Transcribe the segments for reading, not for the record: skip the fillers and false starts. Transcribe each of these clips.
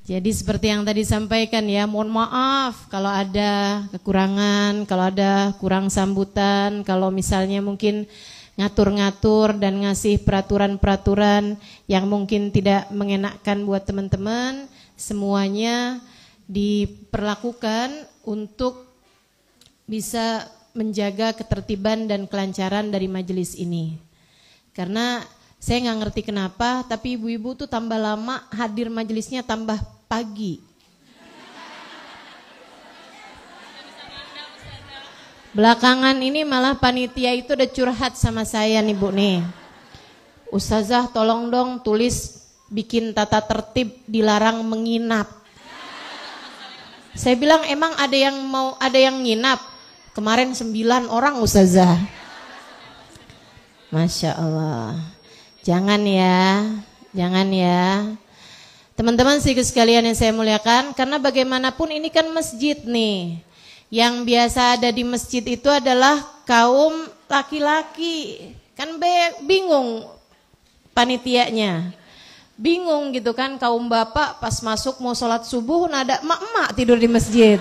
Jadi seperti yang tadi sampaikan ya, mohon maaf kalau ada kekurangan, kalau ada kurang sambutan, kalau misalnya mungkin ngatur-ngatur dan ngasih peraturan-peraturan yang mungkin tidak mengenakkan buat teman-teman, semuanya diperlakukan untuk bisa menjaga ketertiban dan kelancaran dari majelis ini. Karena saya nggak ngerti kenapa, tapi ibu-ibu tuh tambah lama hadir majelisnya tambah pagi. Belakangan ini malah panitia itu udah curhat sama saya nih Bu nih. Ustazah tolong dong tulis bikin tata tertib dilarang menginap. Saya bilang emang ada yang nginap? Kemarin 9 orang Ustazah. Masya Allah. Jangan ya. Teman-teman sekalian yang saya muliakan, karena bagaimanapun ini kan masjid nih. Yang biasa ada di masjid itu adalah kaum laki-laki. Kan bingung panitianya. Bingung gitu kan, kaum bapak pas masuk mau sholat subuh nada emak-emak tidur di masjid.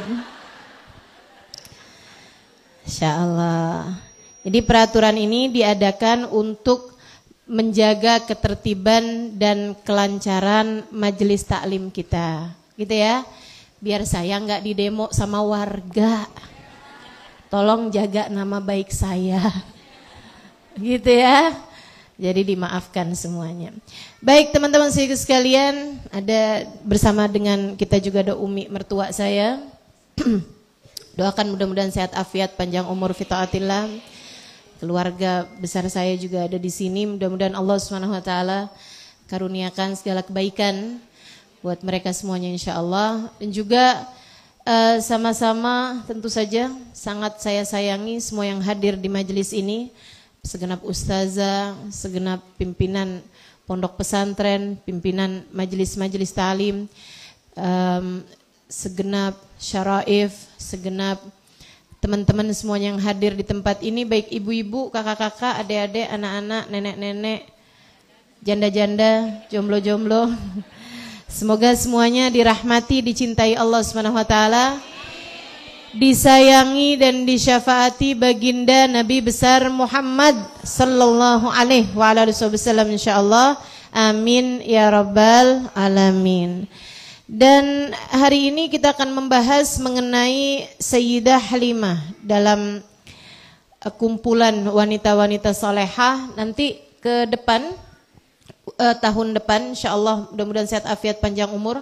Insya Allah. Jadi peraturan ini diadakan untuk menjaga ketertiban dan kelancaran majelis taklim kita, gitu ya. Biar saya nggak didemo sama warga. Tolong jaga nama baik saya, gitu ya. Jadi dimaafkan semuanya. Baik teman-teman sekalian, ada bersama dengan kita juga ada Umi mertua saya. Doakan mudah-mudahan sehat afiat, panjang umur fi taatillah. Keluarga besar saya juga ada di sini. Mudah-mudahan Allah Subhanahu wa taala karuniakan segala kebaikan buat mereka semuanya insyaallah. Dan juga sama-sama tentu saja sangat saya sayangi semua yang hadir di majelis ini. Segenap ustazah, segenap pimpinan pondok pesantren, pimpinan majelis-majelis ta'lim, segenap syaraif, segenap teman-teman semuanya yang hadir di tempat ini, baik ibu-ibu, kakak-kakak, adik-adik, anak-anak, nenek-nenek, janda-janda, jomblo-jomblo. Semoga semuanya dirahmati, dicintai Allah Subhanahu wa taala, disayangi dan disyafaati baginda Nabi besar Muhammad sallallahu alaihi wasallam insyaallah. Amin ya rabbal alamin. Dan hari ini kita akan membahas mengenai Sayyidah Halimah dalam kumpulan wanita-wanita salehah. Nanti ke depan, tahun depan insyaallah, mudah-mudahan sehat afiat panjang umur.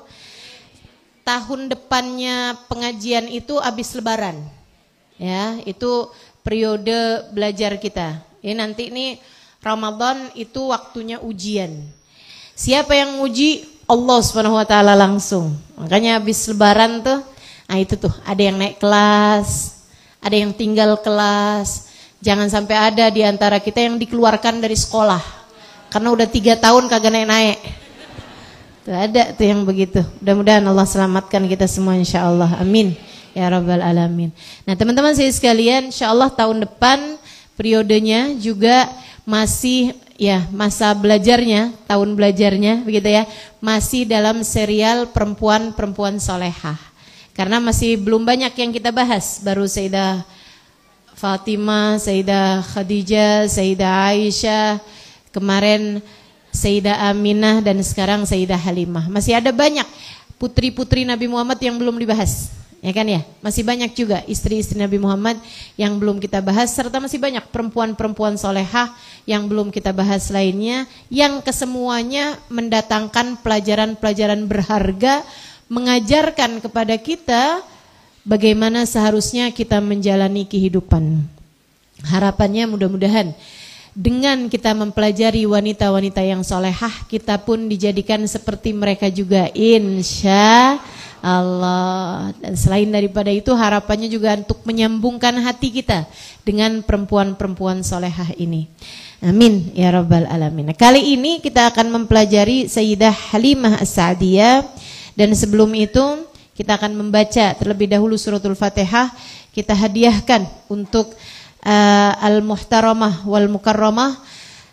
Tahun depannya pengajian itu habis lebaran. Ya, itu periode belajar kita. Ya, nanti ini Ramadan itu waktunya ujian. Siapa yang uji? Allah Subhanahu wa taala langsung. Makanya habis lebaran tuh, nah itu tuh ada yang naik kelas, ada yang tinggal kelas. Jangan sampai ada di antara kita yang dikeluarkan dari sekolah karena udah 3 tahun kagak naik-naik. Tuh ada tuh yang begitu. Mudah-mudahan Allah selamatkan kita semua insyaallah. Amin ya rabbal alamin. Nah, teman-teman saya sekalian, insyaallah tahun depan periodenya juga masih ya masa belajarnya, tahun belajarnya begitu ya, masih dalam serial perempuan-perempuan solehah. Karena masih belum banyak yang kita bahas, baru Sayyidah Fatimah, Sayyidah Khadijah, Sayyidah Aisyah, kemarin Sayyidah Aminah, dan sekarang Sayyidah Halimah. Masih ada banyak putri-putri Nabi Muhammad yang belum dibahas. Ya kan ya, masih banyak juga istri-istri Nabi Muhammad yang belum kita bahas, serta masih banyak perempuan-perempuan solehah yang belum kita bahas lainnya, yang kesemuanya mendatangkan pelajaran-pelajaran berharga, mengajarkan kepada kita bagaimana seharusnya kita menjalani kehidupan. Harapannya mudah-mudahan dengan kita mempelajari wanita-wanita yang solehah, kita pun dijadikan seperti mereka juga insya Allah. Dan selain daripada itu, harapannya juga untuk menyambungkan hati kita dengan perempuan-perempuan solehah ini. Amin ya rabbal alamin. Nah, kali ini kita akan mempelajari Sayyidah Halimah As-Sa'diyah. Dan sebelum itu kita akan membaca terlebih dahulu suratul Fatihah. Kita hadiahkan untuk Al-Muhtaramah wal Mukarramah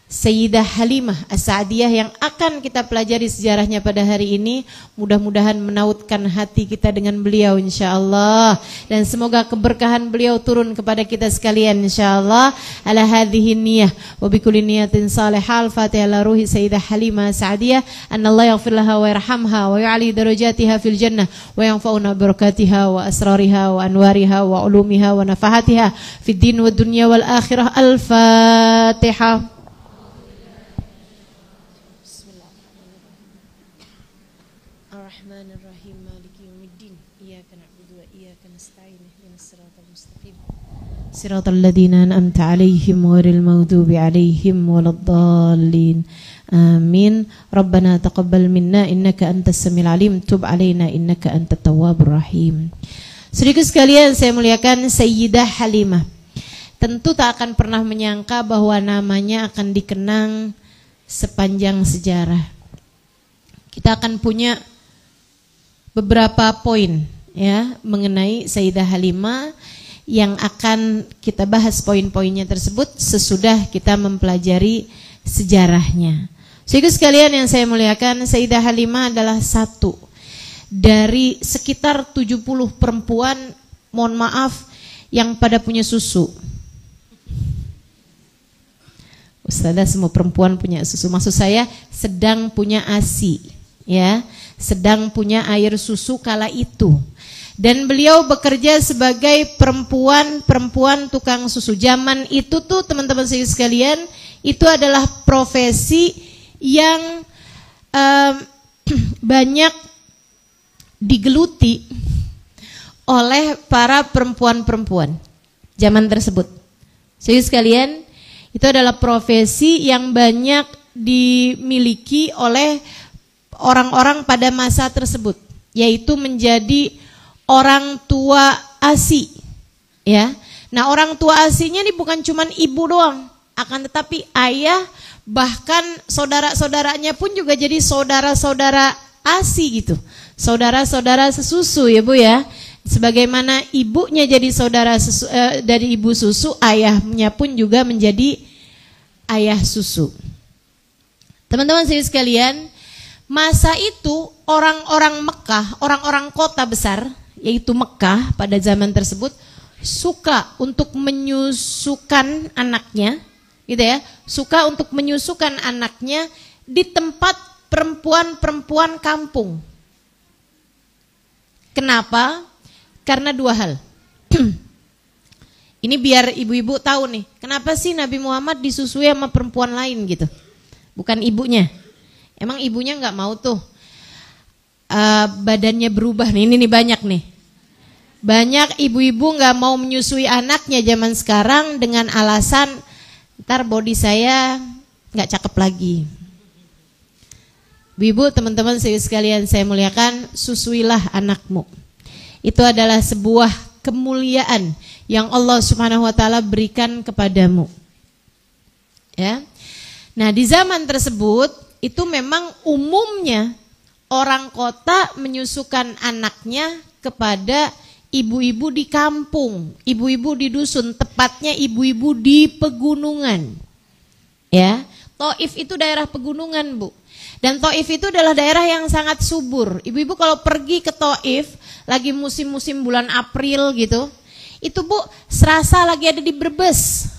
Sayyidah Halimah As-Sa'diyah yang akan kita pelajari sejarahnya pada hari ini. Mudah-mudahan menautkan hati kita dengan beliau insyaallah, dan semoga keberkahan beliau turun kepada kita sekalian insyaallah. Ala hadhihi niyyah wa bi kulli niyatin salihah. Al-Fatihah la ruhi Sayyidah Halimah As-Sa'diyah. Anallahu yaghfir laha wa yarhamha wa yu'ali darajatiha fil jannah wa yanfa'una barakatiha wa asrariha wa anwariha wa ulumiha wa nafahatiha fid din wad dunya wal akhirah. Al-Fatihah. Siratal ladzina an'amta 'alaihim ghairil maghdubi 'alaihim waladdallin. Amin. Rabbana taqabbal minna innaka antas samiul alim, tub 'alaina innaka antat tawwabur rahim. Saudaraku sekalian, saya muliakan Sayyidah Halimah. Tentu tak akan pernah menyangka bahwa namanya akan dikenang sepanjang sejarah. Kita akan punya beberapa poin ya mengenai Sayyidah Halimah yang akan kita bahas poin-poinnya tersebut sesudah kita mempelajari sejarahnya. Saudara sekalian yang saya muliakan, Sayyidah Halimah adalah satu dari sekitar 70 perempuan, mohon maaf, yang pada punya susu. Ustazah, semua perempuan punya susu, maksud saya sedang punya ASI, ya, sedang punya air susu kala itu. Dan beliau bekerja sebagai perempuan tukang susu. Zaman itu tuh teman-teman saya sekalian, itu adalah profesi yang banyak digeluti oleh para perempuan-perempuan zaman tersebut. Saya sekalian, itu adalah profesi yang banyak dimiliki oleh orang-orang pada masa tersebut, yaitu menjadi orang tua ASI, ya. Nah, orang tua ASInya ini bukan cuma ibu doang, akan tetapi ayah, bahkan saudara-saudaranya pun juga jadi saudara-saudara ASI gitu, saudara-saudara sesusu ya Bu ya. Sebagaimana ibunya jadi saudara dari ibu susu, ayahnya pun juga menjadi ayah susu. Teman-teman sekalian, masa itu orang-orang Mekah, orang-orang kota besar, yaitu Mekah pada zaman tersebut, suka untuk menyusukan anaknya, gitu ya, suka untuk menyusukan anaknya di tempat perempuan-perempuan kampung. Kenapa? Karena dua hal. Ini biar ibu-ibu tahu nih, kenapa sih Nabi Muhammad disusui sama perempuan lain gitu, bukan ibunya. Emang ibunya nggak mau tuh badannya berubah nih, ini banyak nih. Banyak ibu-ibu nggak mau menyusui anaknya zaman sekarang dengan alasan ntar body saya nggak cakep lagi. Ibu, teman-teman sekalian saya muliakan, susuilah anakmu. Itu adalah sebuah kemuliaan yang Allah Subhanahu wa taala berikan kepadamu. Ya. Nah, di zaman tersebut itu memang umumnya orang kota menyusukan anaknya kepada ibu-ibu di kampung, ibu-ibu di dusun, tepatnya ibu-ibu di pegunungan. Ya, Taif itu daerah pegunungan, Bu. Dan Taif itu adalah daerah yang sangat subur. Ibu-ibu kalau pergi ke Taif, lagi musim-musim bulan April gitu, itu Bu, serasa lagi ada di Brebes.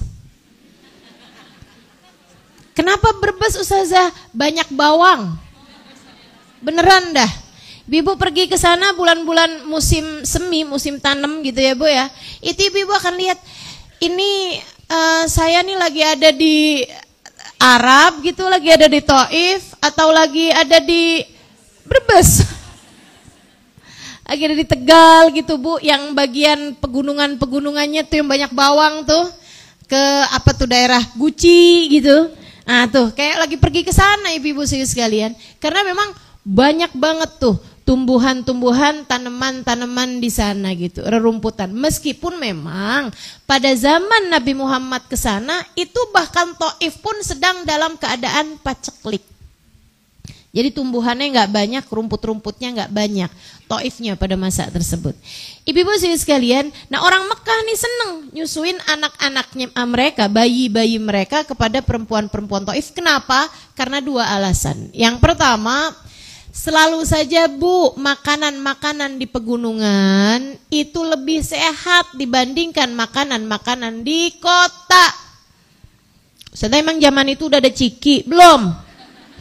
Kenapa Brebes, Ustazah? Banyak bawang. Beneran dah. Ibu pergi ke sana bulan-bulan musim semi, musim tanam gitu ya Bu ya. Itu ibu akan lihat, ini saya nih lagi ada di Arab gitu, lagi ada di Taif, atau lagi ada di Brebes. Lagi ada di Tegal gitu Bu, yang bagian pegunungannya tuh yang banyak bawang tuh. Ke apa tuh daerah Guci gitu. Nah tuh kayak lagi pergi ke sana ibu-ibu sekalian. Karena memang banyak banget tuh tumbuhan-tumbuhan, tanaman-tanaman di sana gitu, rerumputan. Meskipun memang pada zaman Nabi Muhammad ke sana itu bahkan Taif pun sedang dalam keadaan paceklik. Jadi tumbuhannya nggak banyak, rumput-rumputnya nggak banyak, Taifnya pada masa tersebut. Ibu-ibu sekalian, nah orang Mekah nih seneng nyusuin anak-anaknya mereka, bayi-bayi mereka kepada perempuan-perempuan Taif. Kenapa? Karena dua alasan. Yang pertama, selalu saja Bu, makanan-makanan di pegunungan itu lebih sehat dibandingkan makanan-makanan di kota. Setelah emang zaman itu udah ada ciki, belum?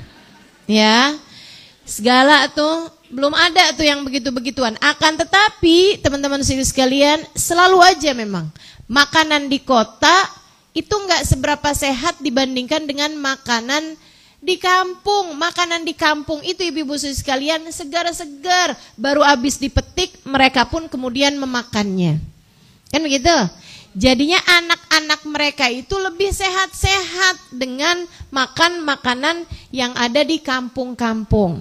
Ya, segala tuh belum ada tuh yang begitu-begituan. Akan tetapi teman-teman sekalian, selalu aja memang makanan di kota itu nggak seberapa sehat dibandingkan dengan makanan di kampung. Makanan di kampung itu ibu-ibu sekalian segar-segar, baru habis dipetik mereka pun kemudian memakannya. Kan begitu? Jadinya anak-anak mereka itu lebih sehat-sehat dengan makan makanan yang ada di kampung-kampung.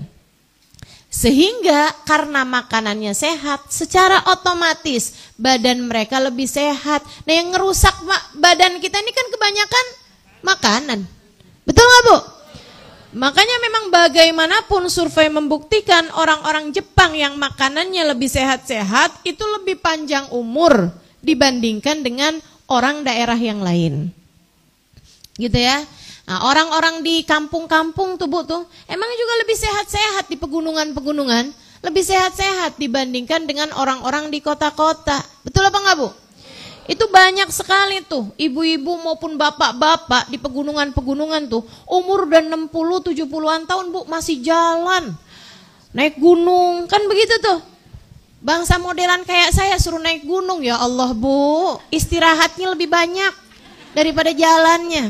Sehingga karena makanannya sehat, secara otomatis badan mereka lebih sehat. Nah yang ngerusak badan kita ini kan kebanyakan makanan. Betul nggak Bu? Makanya memang bagaimanapun survei membuktikan orang-orang Jepang yang makanannya lebih sehat-sehat itu lebih panjang umur dibandingkan dengan orang daerah yang lain. Gitu ya. Nah, orang-orang di kampung-kampung tuh Bu tuh emang juga lebih sehat-sehat di pegunungan-pegunungan, lebih sehat-sehat dibandingkan dengan orang-orang di kota-kota. Betul apa enggak Bu? Itu banyak sekali tuh ibu-ibu maupun bapak-bapak di pegunungan-pegunungan tuh umur udah 60-70-an tahun Bu masih jalan. Naik gunung, kan begitu tuh. Bangsa modelan kayak saya suruh naik gunung, ya Allah Bu, istirahatnya lebih banyak daripada jalannya.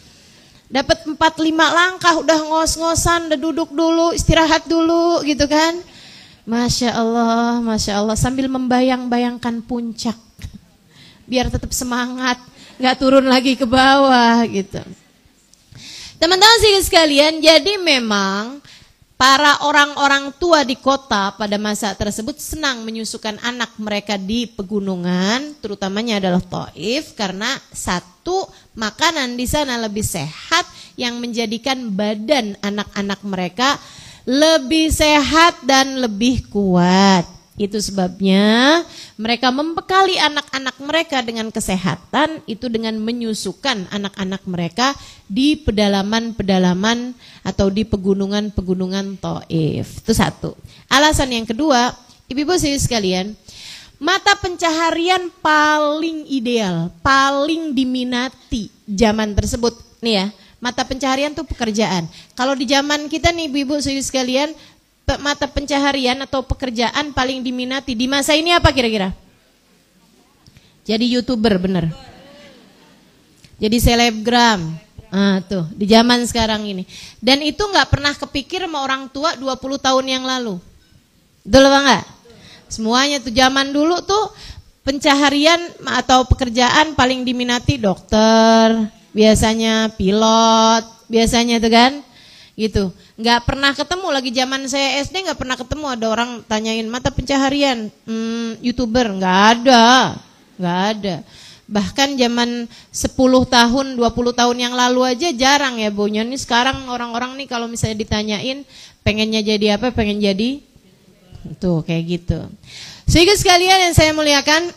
Dapat 4-5 langkah udah ngos-ngosan, udah duduk dulu, istirahat dulu gitu kan. Masya Allah sambil membayang-bayangkan puncak. Biar tetap semangat, gak turun lagi ke bawah gitu. Teman-teman sekalian, jadi memang para orang-orang tua di kota pada masa tersebut senang menyusukan anak mereka di pegunungan, terutamanya adalah Taif, karena satu, makanan di sana lebih sehat yang menjadikan badan anak-anak mereka lebih sehat dan lebih kuat. Itu sebabnya mereka membekali anak-anak mereka dengan kesehatan itu dengan menyusukan anak-anak mereka di pedalaman-pedalaman atau di pegunungan-pegunungan Taif. Itu satu. Alasan yang kedua, ibu-ibu sekalian, mata pencaharian paling ideal, paling diminati zaman tersebut nih ya. Mata pencaharian tuh pekerjaan. Kalau di zaman kita nih ibu-ibu sekalian, mata pencaharian atau pekerjaan paling diminati di masa ini apa kira-kira? Jadi YouTuber, bener. Jadi selebgram. Tuh di zaman sekarang ini. Dan itu nggak pernah kepikir sama orang tua 20 tahun yang lalu. Betul apa enggak? Semuanya tuh zaman dulu tuh pencaharian atau pekerjaan paling diminati dokter, biasanya pilot, biasanya tuh kan? Gitu. Nggak pernah ketemu lagi zaman saya SD, nggak pernah ketemu ada orang tanyain mata pencaharian YouTuber, nggak ada. Bahkan zaman 10 tahun 20 tahun yang lalu aja jarang ya Bu. Ini sekarang orang-orang nih kalau misalnya ditanyain pengennya jadi apa, pengen jadi tuh kayak gitu. Sehingga sekalian yang saya muliakan,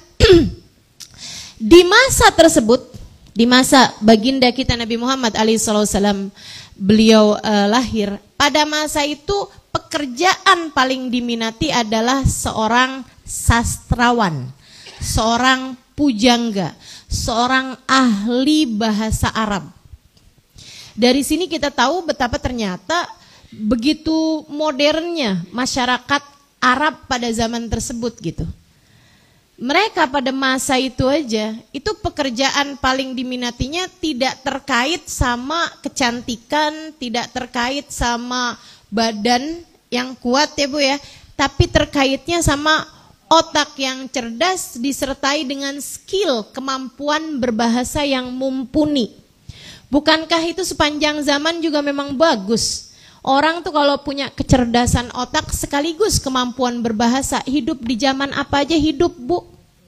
di masa tersebut, di masa baginda kita Nabi Muhammad alaihissalam beliau lahir, pada masa itu pekerjaan paling diminati adalah seorang sastrawan, seorang pujangga, seorang ahli bahasa Arab. Dari sini kita tahu betapa ternyata begitu modernnya masyarakat Arab pada zaman tersebut gitu. Mereka pada masa itu aja, itu pekerjaan paling diminatinya tidak terkait sama kecantikan, tidak terkait sama badan yang kuat ya Bu ya, tapi terkaitnya sama otak yang cerdas disertai dengan skill, kemampuan berbahasa yang mumpuni. Bukankah itu sepanjang zaman juga memang bagus? Orang tuh kalau punya kecerdasan otak sekaligus kemampuan berbahasa, hidup di zaman apa aja hidup Bu.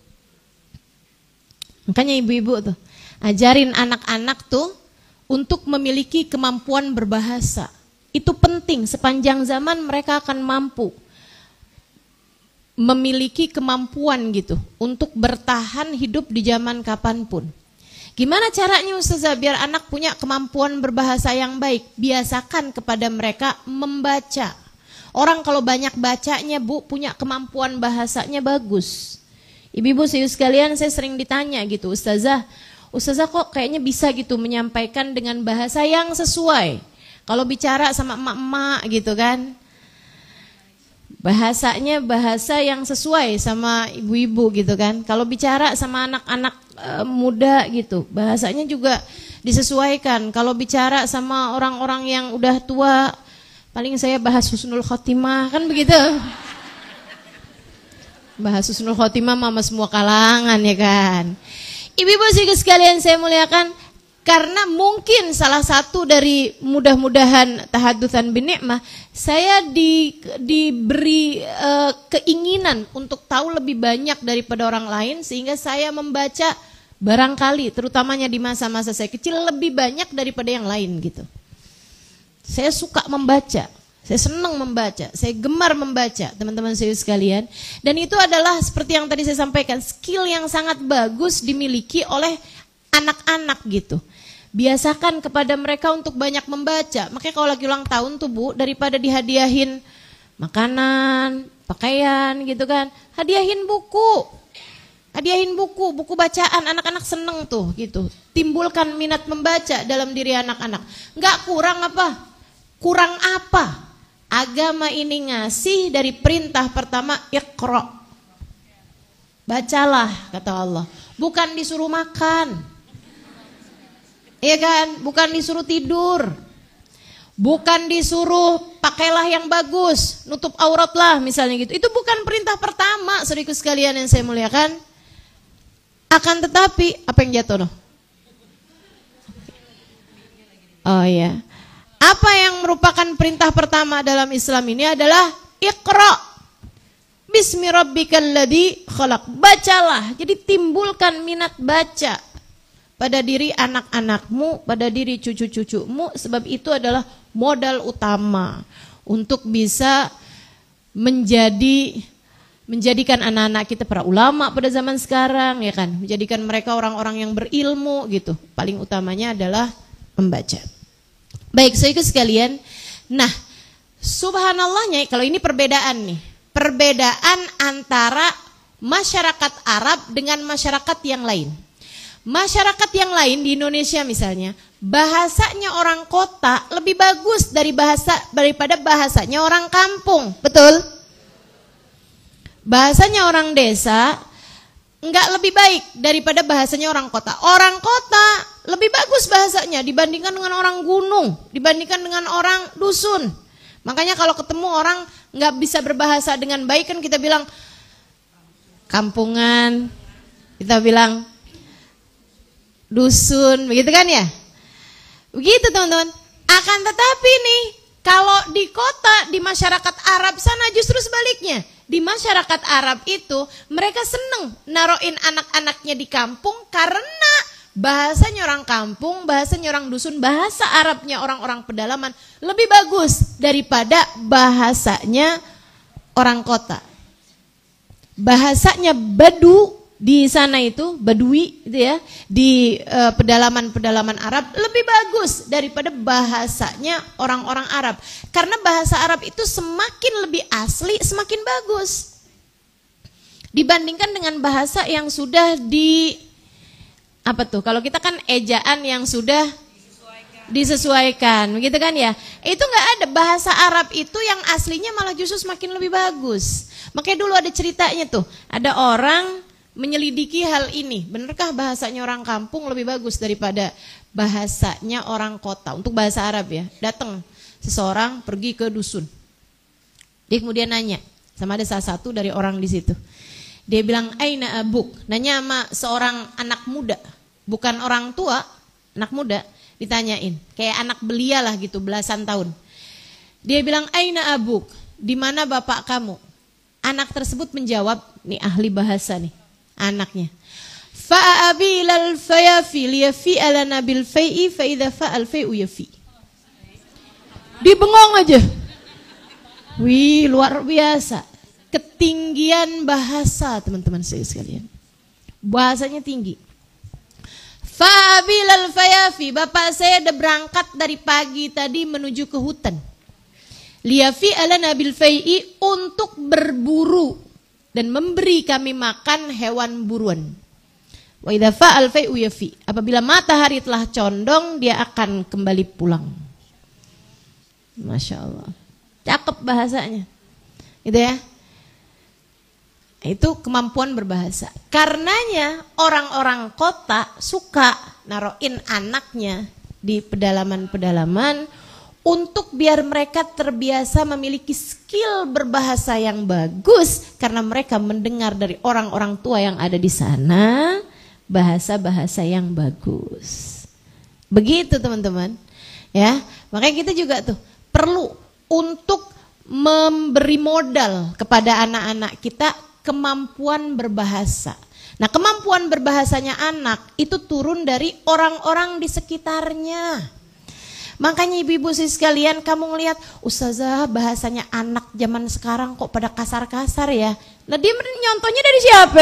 Makanya ibu-ibu tuh ajarin anak-anak tuh untuk memiliki kemampuan berbahasa. Itu penting, sepanjang zaman mereka akan mampu memiliki kemampuan gitu untuk bertahan hidup di zaman kapanpun. Gimana caranya Ustazah biar anak punya kemampuan berbahasa yang baik? Biasakan kepada mereka membaca. Orang kalau banyak bacanya Bu, punya kemampuan bahasanya bagus. Ibu-ibu sekalian, saya sering ditanya gitu, Ustazah kok kayaknya bisa gitu menyampaikan dengan bahasa yang sesuai. Kalau bicara sama emak-emak gitu kan, bahasanya bahasa yang sesuai sama ibu-ibu gitu kan. Kalau bicara sama anak-anak muda gitu, bahasanya juga disesuaikan. Kalau bicara sama orang-orang yang udah tua, paling saya bahas husnul khotimah kan begitu. Bahas husnul khotimah mama semua kalangan ya kan. Ibu-ibu sekalian saya muliakan, karena mungkin salah satu dari mudah-mudahan tahadutsan binikmah, saya diberi keinginan untuk tahu lebih banyak daripada orang lain, sehingga saya membaca barangkali terutamanya di masa-masa saya kecil lebih banyak daripada yang lain gitu. Saya suka membaca, saya senang membaca, saya gemar membaca teman-teman saya sekalian. Dan itu adalah seperti yang tadi saya sampaikan, skill yang sangat bagus dimiliki oleh anak-anak gitu. Biasakan kepada mereka untuk banyak membaca. Makanya kalau lagi ulang tahun tuh Bu, daripada dihadiahin makanan, pakaian gitu kan, hadiahin buku. Hadiahin buku bacaan, anak-anak seneng tuh gitu. Timbulkan minat membaca dalam diri anak-anak. Enggak kurang apa? Kurang apa? Agama ini ngasih dari perintah pertama, Iqra. Bacalah kata Allah. Bukan disuruh makan. Iya kan, bukan disuruh tidur, bukan disuruh pakailah yang bagus, nutup aurat lah misalnya gitu. Itu bukan perintah pertama, saudaraku sekalian yang saya muliakan. Akan tetapi, apa yang jatuh noh? Oh iya, apa yang merupakan perintah pertama dalam Islam ini adalah Iqra Bismi rabbikal ladzi khalaq. Bacalah, jadi timbulkan minat baca pada diri anak-anakmu, pada diri cucu-cucumu, sebab itu adalah modal utama untuk bisa menjadikan anak-anak kita para ulama pada zaman sekarang ya kan, menjadikan mereka orang-orang yang berilmu gitu. Paling utamanya adalah membaca. Baik, saudara sekalian. Nah, subhanallahnya kalau ini perbedaan nih. Perbedaan antara masyarakat Arab dengan masyarakat yang lain. Masyarakat yang lain di Indonesia misalnya, bahasanya orang kota lebih bagus daripada bahasanya orang kampung, betul? Bahasanya orang desa enggak lebih baik daripada bahasanya orang kota. Orang kota lebih bagus bahasanya dibandingkan dengan orang gunung, dibandingkan dengan orang dusun. Makanya kalau ketemu orang enggak bisa berbahasa dengan baik kan kita bilang kampungan, kita bilang dusun, begitu kan ya? Begitu teman-teman. Akan tetapi nih, kalau di kota, di masyarakat Arab sana justru sebaliknya. Di masyarakat Arab itu mereka seneng naroin anak-anaknya di kampung karena bahasanya orang kampung, bahasanya orang dusun, bahasa Arabnya orang-orang pedalaman lebih bagus daripada bahasanya orang kota. Bahasanya Badu di sana itu, Badui itu ya, di pedalaman-pedalaman Arab lebih bagus daripada bahasanya orang-orang Arab. Karena bahasa Arab itu semakin lebih asli, semakin bagus dibandingkan dengan bahasa yang sudah kalau kita kan ejaan yang sudah disesuaikan, begitu kan ya? Itu nggak ada, bahasa Arab itu yang aslinya malah justru semakin lebih bagus. Makanya dulu ada ceritanya tuh, ada orang menyelidiki hal ini, benarkah bahasanya orang kampung lebih bagus daripada bahasanya orang kota untuk bahasa Arab ya. Datang seseorang pergi ke dusun, dia kemudian nanya sama ada salah satu dari orang di situ. Dia bilang aina abuk, nanya sama seorang anak muda, bukan orang tua, anak muda ditanyain, kayak anak belia lah gitu, belasan tahun. Dia bilang aina abuk, di mana bapak kamu? Anak tersebut menjawab, nih ahli bahasa nih anaknya, fa'abilal fayafi liyafi ala nabil fai'i fa idza fa'al fai'u yafi. Di bengong aja. Wih, luar biasa. Ketinggian bahasa teman-teman saya sekalian. Bahasanya tinggi. Fa'abilal fayafi, bapak saya udah berangkat dari pagi tadi menuju ke hutan. Liyafi ala nabil fai'i, untuk berburu dan memberi kami makan hewan buruan. Wa idza fa'al fai'u yafi, apabila matahari telah condong dia akan kembali pulang. Masya Allah, cakep bahasanya, gitu ya. Itu kemampuan berbahasa. Karenanya orang-orang kota suka naroin anaknya di pedalaman-pedalaman untuk biar mereka terbiasa memiliki skill berbahasa yang bagus, karena mereka mendengar dari orang-orang tua yang ada di sana bahasa-bahasa yang bagus. Begitu teman-teman, ya. Makanya kita juga tuh perlu untuk memberi modal kepada anak-anak kita kemampuan berbahasa. Nah, kemampuan berbahasanya anak itu turun dari orang-orang di sekitarnya. Makanya ibu-ibu sekalian, kamu ngelihat ustazah bahasanya anak zaman sekarang kok pada kasar-kasar ya. Nah, dia nyontohnya dari siapa?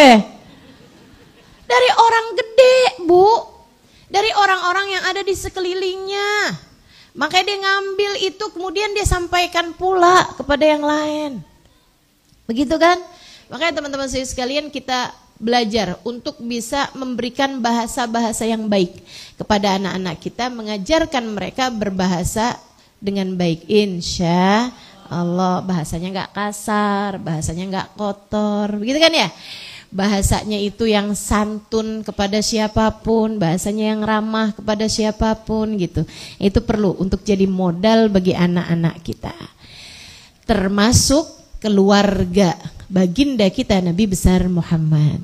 Dari orang gede, Bu. Dari orang-orang yang ada di sekelilingnya. Makanya dia ngambil itu kemudian dia sampaikan pula kepada yang lain. Begitu kan? Makanya teman-teman saya sekalian, kita belajar untuk bisa memberikan bahasa-bahasa yang baik kepada anak-anak kita, mengajarkan mereka berbahasa dengan baik, insya Allah. Bahasanya nggak kasar, bahasanya nggak kotor, begitu kan ya? Bahasanya itu yang santun kepada siapapun, bahasanya yang ramah kepada siapapun gitu. Itu perlu untuk jadi modal bagi anak-anak kita. Termasuk keluarga baginda kita Nabi besar Muhammad.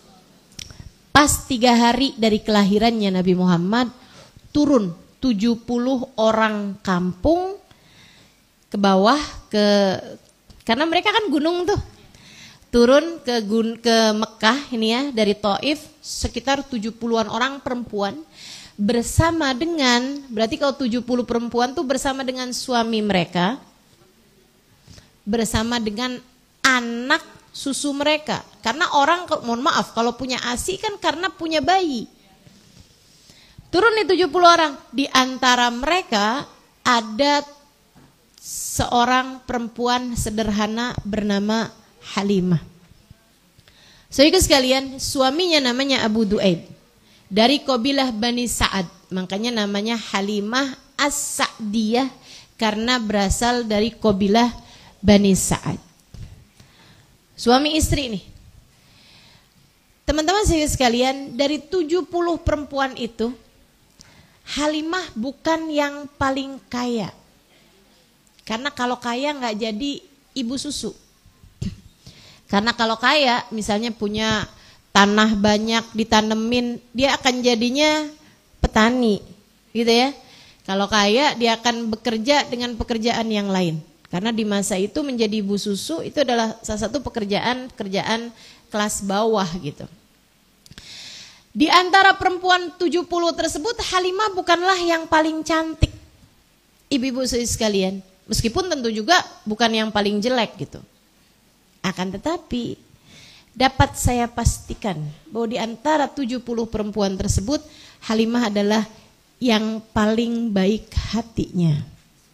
Pas 3 hari dari kelahirannya Nabi Muhammad, turun 70 orang kampung ke bawah, karena mereka kan gunung tuh. Turun ke Mekah ini ya, dari Taif sekitar 70-an orang perempuan bersama dengan, berarti kalau 70 perempuan tuh bersama dengan suami mereka, bersama dengan anak susu mereka. Karena orang, mohon maaf, kalau punya ASI kan karena punya bayi. Turun nih 70 orang. Di antara mereka ada seorang perempuan sederhana bernama Halimah. Saudara sekalian, suaminya namanya Abu Duaid dari kabilah Bani Sa'ad. Makanya namanya Halimah As-Sa'diyah, karena berasal dari kabilah Bani Sa'ad. Suami istri nih. Teman-teman sekalian, dari 70 perempuan itu, Halimah bukan yang paling kaya. Karena kalau kaya nggak jadi ibu susu. Karena kalau kaya, misalnya punya tanah banyak ditanemin, dia akan jadinya petani, gitu ya. Kalau kaya, dia akan bekerja dengan pekerjaan yang lain. Karena di masa itu menjadi ibu susu itu adalah salah satu pekerjaan kelas bawah gitu. Di antara perempuan 70 tersebut, Halimah bukanlah yang paling cantik, ibu-ibu sekalian. Meskipun tentu juga bukan yang paling jelek gitu. Akan tetapi dapat saya pastikan bahwa di antara 70 perempuan tersebut, Halimah adalah yang paling baik hatinya.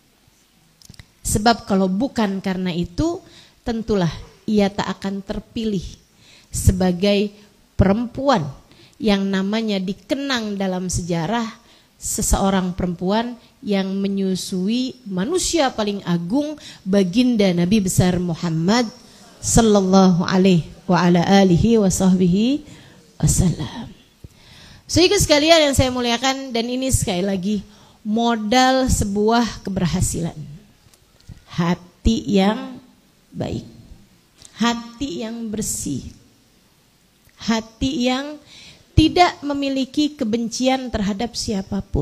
Sebab kalau bukan karena itu, tentulah ia tak akan terpilih sebagai perempuan yang namanya dikenang dalam sejarah, seseorang perempuan yang menyusui manusia paling agung, baginda Nabi besar Muhammad sallallahu alaihi wa ala alihi wa sahbihi wasallam. Saudara sekalian yang saya muliakan, dan ini sekali lagi modal sebuah keberhasilan. Hati yang baik, hati yang bersih, hati yang tidak memiliki kebencian terhadap siapapun.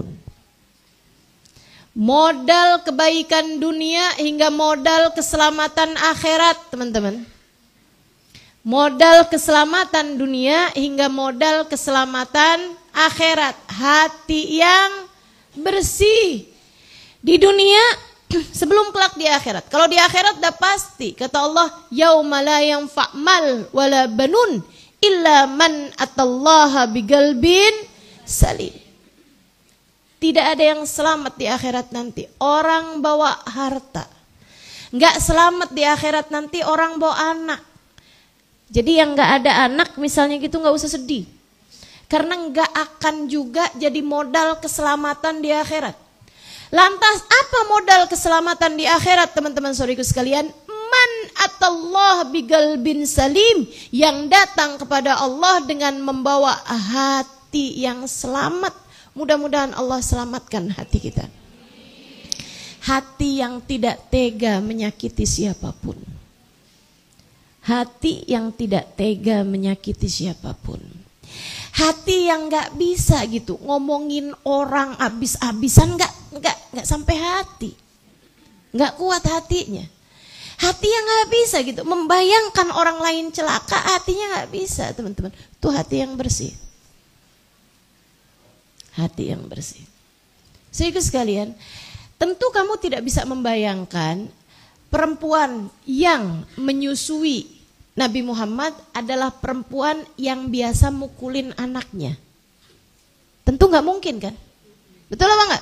Modal kebaikan dunia hingga modal keselamatan akhirat, teman-teman. Modal keselamatan dunia hingga modal keselamatan akhirat. Hati yang bersih. Di dunia Sebelum kelak di akhirat. Kalau di akhirat udah pasti, kata Allah, yauma la yanfa' mal wala banun illa man atallaha biqalbin salim. Tidak ada yang selamat di akhirat nanti. Orang bawa harta. Enggak selamat di akhirat nanti orang bawa anak. Jadi yang enggak ada anak misalnya gitu enggak usah sedih. Karena enggak akan juga jadi modal keselamatan di akhirat. Lantas apa modal keselamatan di akhirat teman-teman saudariku sekalian? Man atallah biqalbin salim, yang datang kepada Allah dengan membawa hati yang selamat. Mudah-mudahan Allah selamatkan hati kita. Hati yang tidak tega menyakiti siapapun. Hati yang tidak tega menyakiti siapapun. Hati yang gak bisa gitu ngomongin orang abis-abisan, gak sampai hati, gak kuat hatinya. Hati yang gak bisa gitu membayangkan orang lain celaka, hatinya gak bisa teman-teman. Itu hati yang bersih. Hati yang bersih. Saudaraku sekalian, tentu kamu tidak bisa membayangkan perempuan yang menyusui Nabi Muhammad adalah perempuan yang biasa mukulin anaknya. Tentu nggak mungkin kan? Betul apa nggak?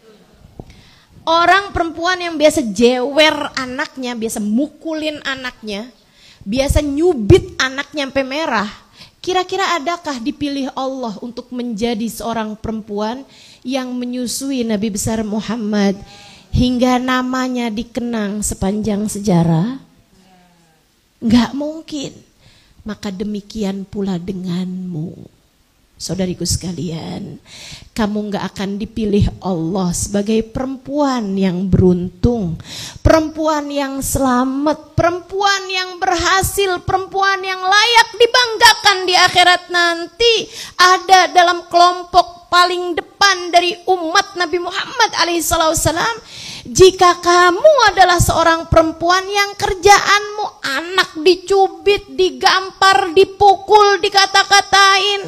Orang perempuan yang biasa jewer anaknya, biasa mukulin anaknya, biasa nyubit anaknya sampai merah. Kira-kira adakah dipilih Allah untuk menjadi seorang perempuan yang menyusui Nabi besar Muhammad hingga namanya dikenang sepanjang sejarah? Enggak mungkin. Maka demikian pula denganmu, saudariku sekalian. Kamu enggak akan dipilih Allah sebagai perempuan yang beruntung, perempuan yang selamat, perempuan yang berhasil, perempuan yang layak dibanggakan di akhirat nanti. Ada dalam kelompok paling depan dari umat Nabi Muhammad alaihissalam. Jika kamu adalah seorang perempuan yang kerjaanmu anak dicubit, digampar, dipukul, dikata-katain,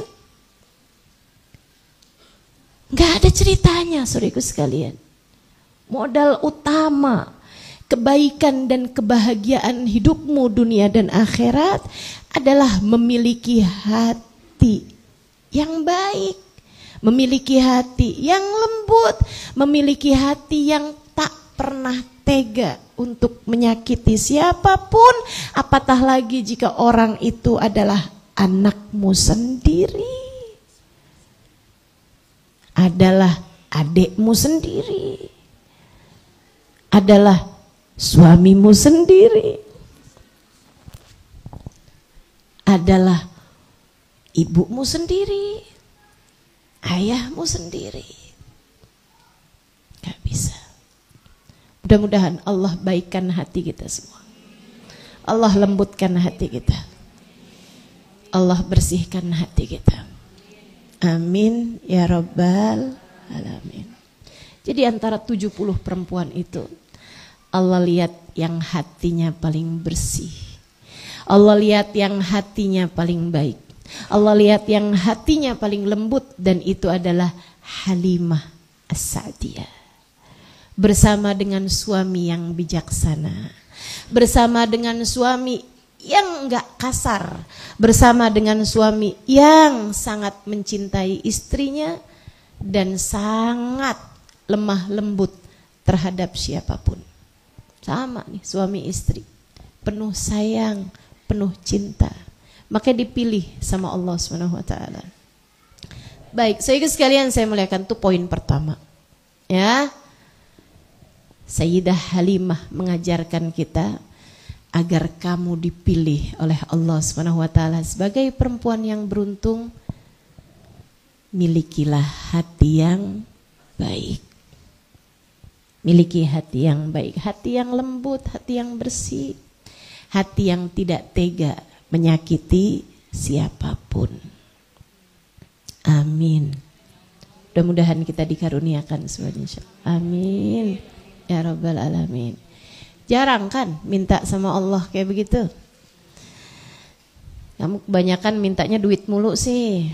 gak ada ceritanya saudaraku sekalian. Modal utama kebaikan dan kebahagiaan hidupmu dunia dan akhirat adalah memiliki hati yang baik, memiliki hati yang lembut, memiliki hati yang tak pernah tega untuk menyakiti siapapun, apatah lagi jika orang itu adalah anakmu sendiri, adalah adikmu sendiri, adalah suamimu sendiri, adalah ibumu sendiri, ayahmu sendiri. Gak bisa. Mudah-mudahan Allah baikkan hati kita semua. Allah lembutkan hati kita. Allah bersihkan hati kita. Amin ya rabbal alamin. Jadi antara 70 perempuan itu, Allah lihat yang hatinya paling bersih. Allah lihat yang hatinya paling baik. Allah lihat yang hatinya paling lembut, dan itu adalah Halimah As-Sa'diyah. Bersama dengan suami yang bijaksana, bersama dengan suami yang enggak kasar, bersama dengan suami yang sangat mencintai istrinya dan sangat lemah lembut terhadap siapapun. Sama nih suami istri, penuh sayang, penuh cinta. Maka dipilih sama Allah SWT. Baik, saudara sekalian, saya muliakan, itu poin pertama. Ya, Sayyidah Halimah mengajarkan kita agar kamu dipilih oleh Allah SWT sebagai perempuan yang beruntung. Milikilah hati yang baik. Miliki hati yang baik, hati yang lembut, hati yang bersih, hati yang tidak tega menyakiti siapapun. Amin. Mudah-mudahan kita dikaruniakan semuanya, insyaallah. Amin ya rabbal alamin. Jarang kan minta sama Allah kayak begitu. Kamu kebanyakan mintanya duit mulu sih.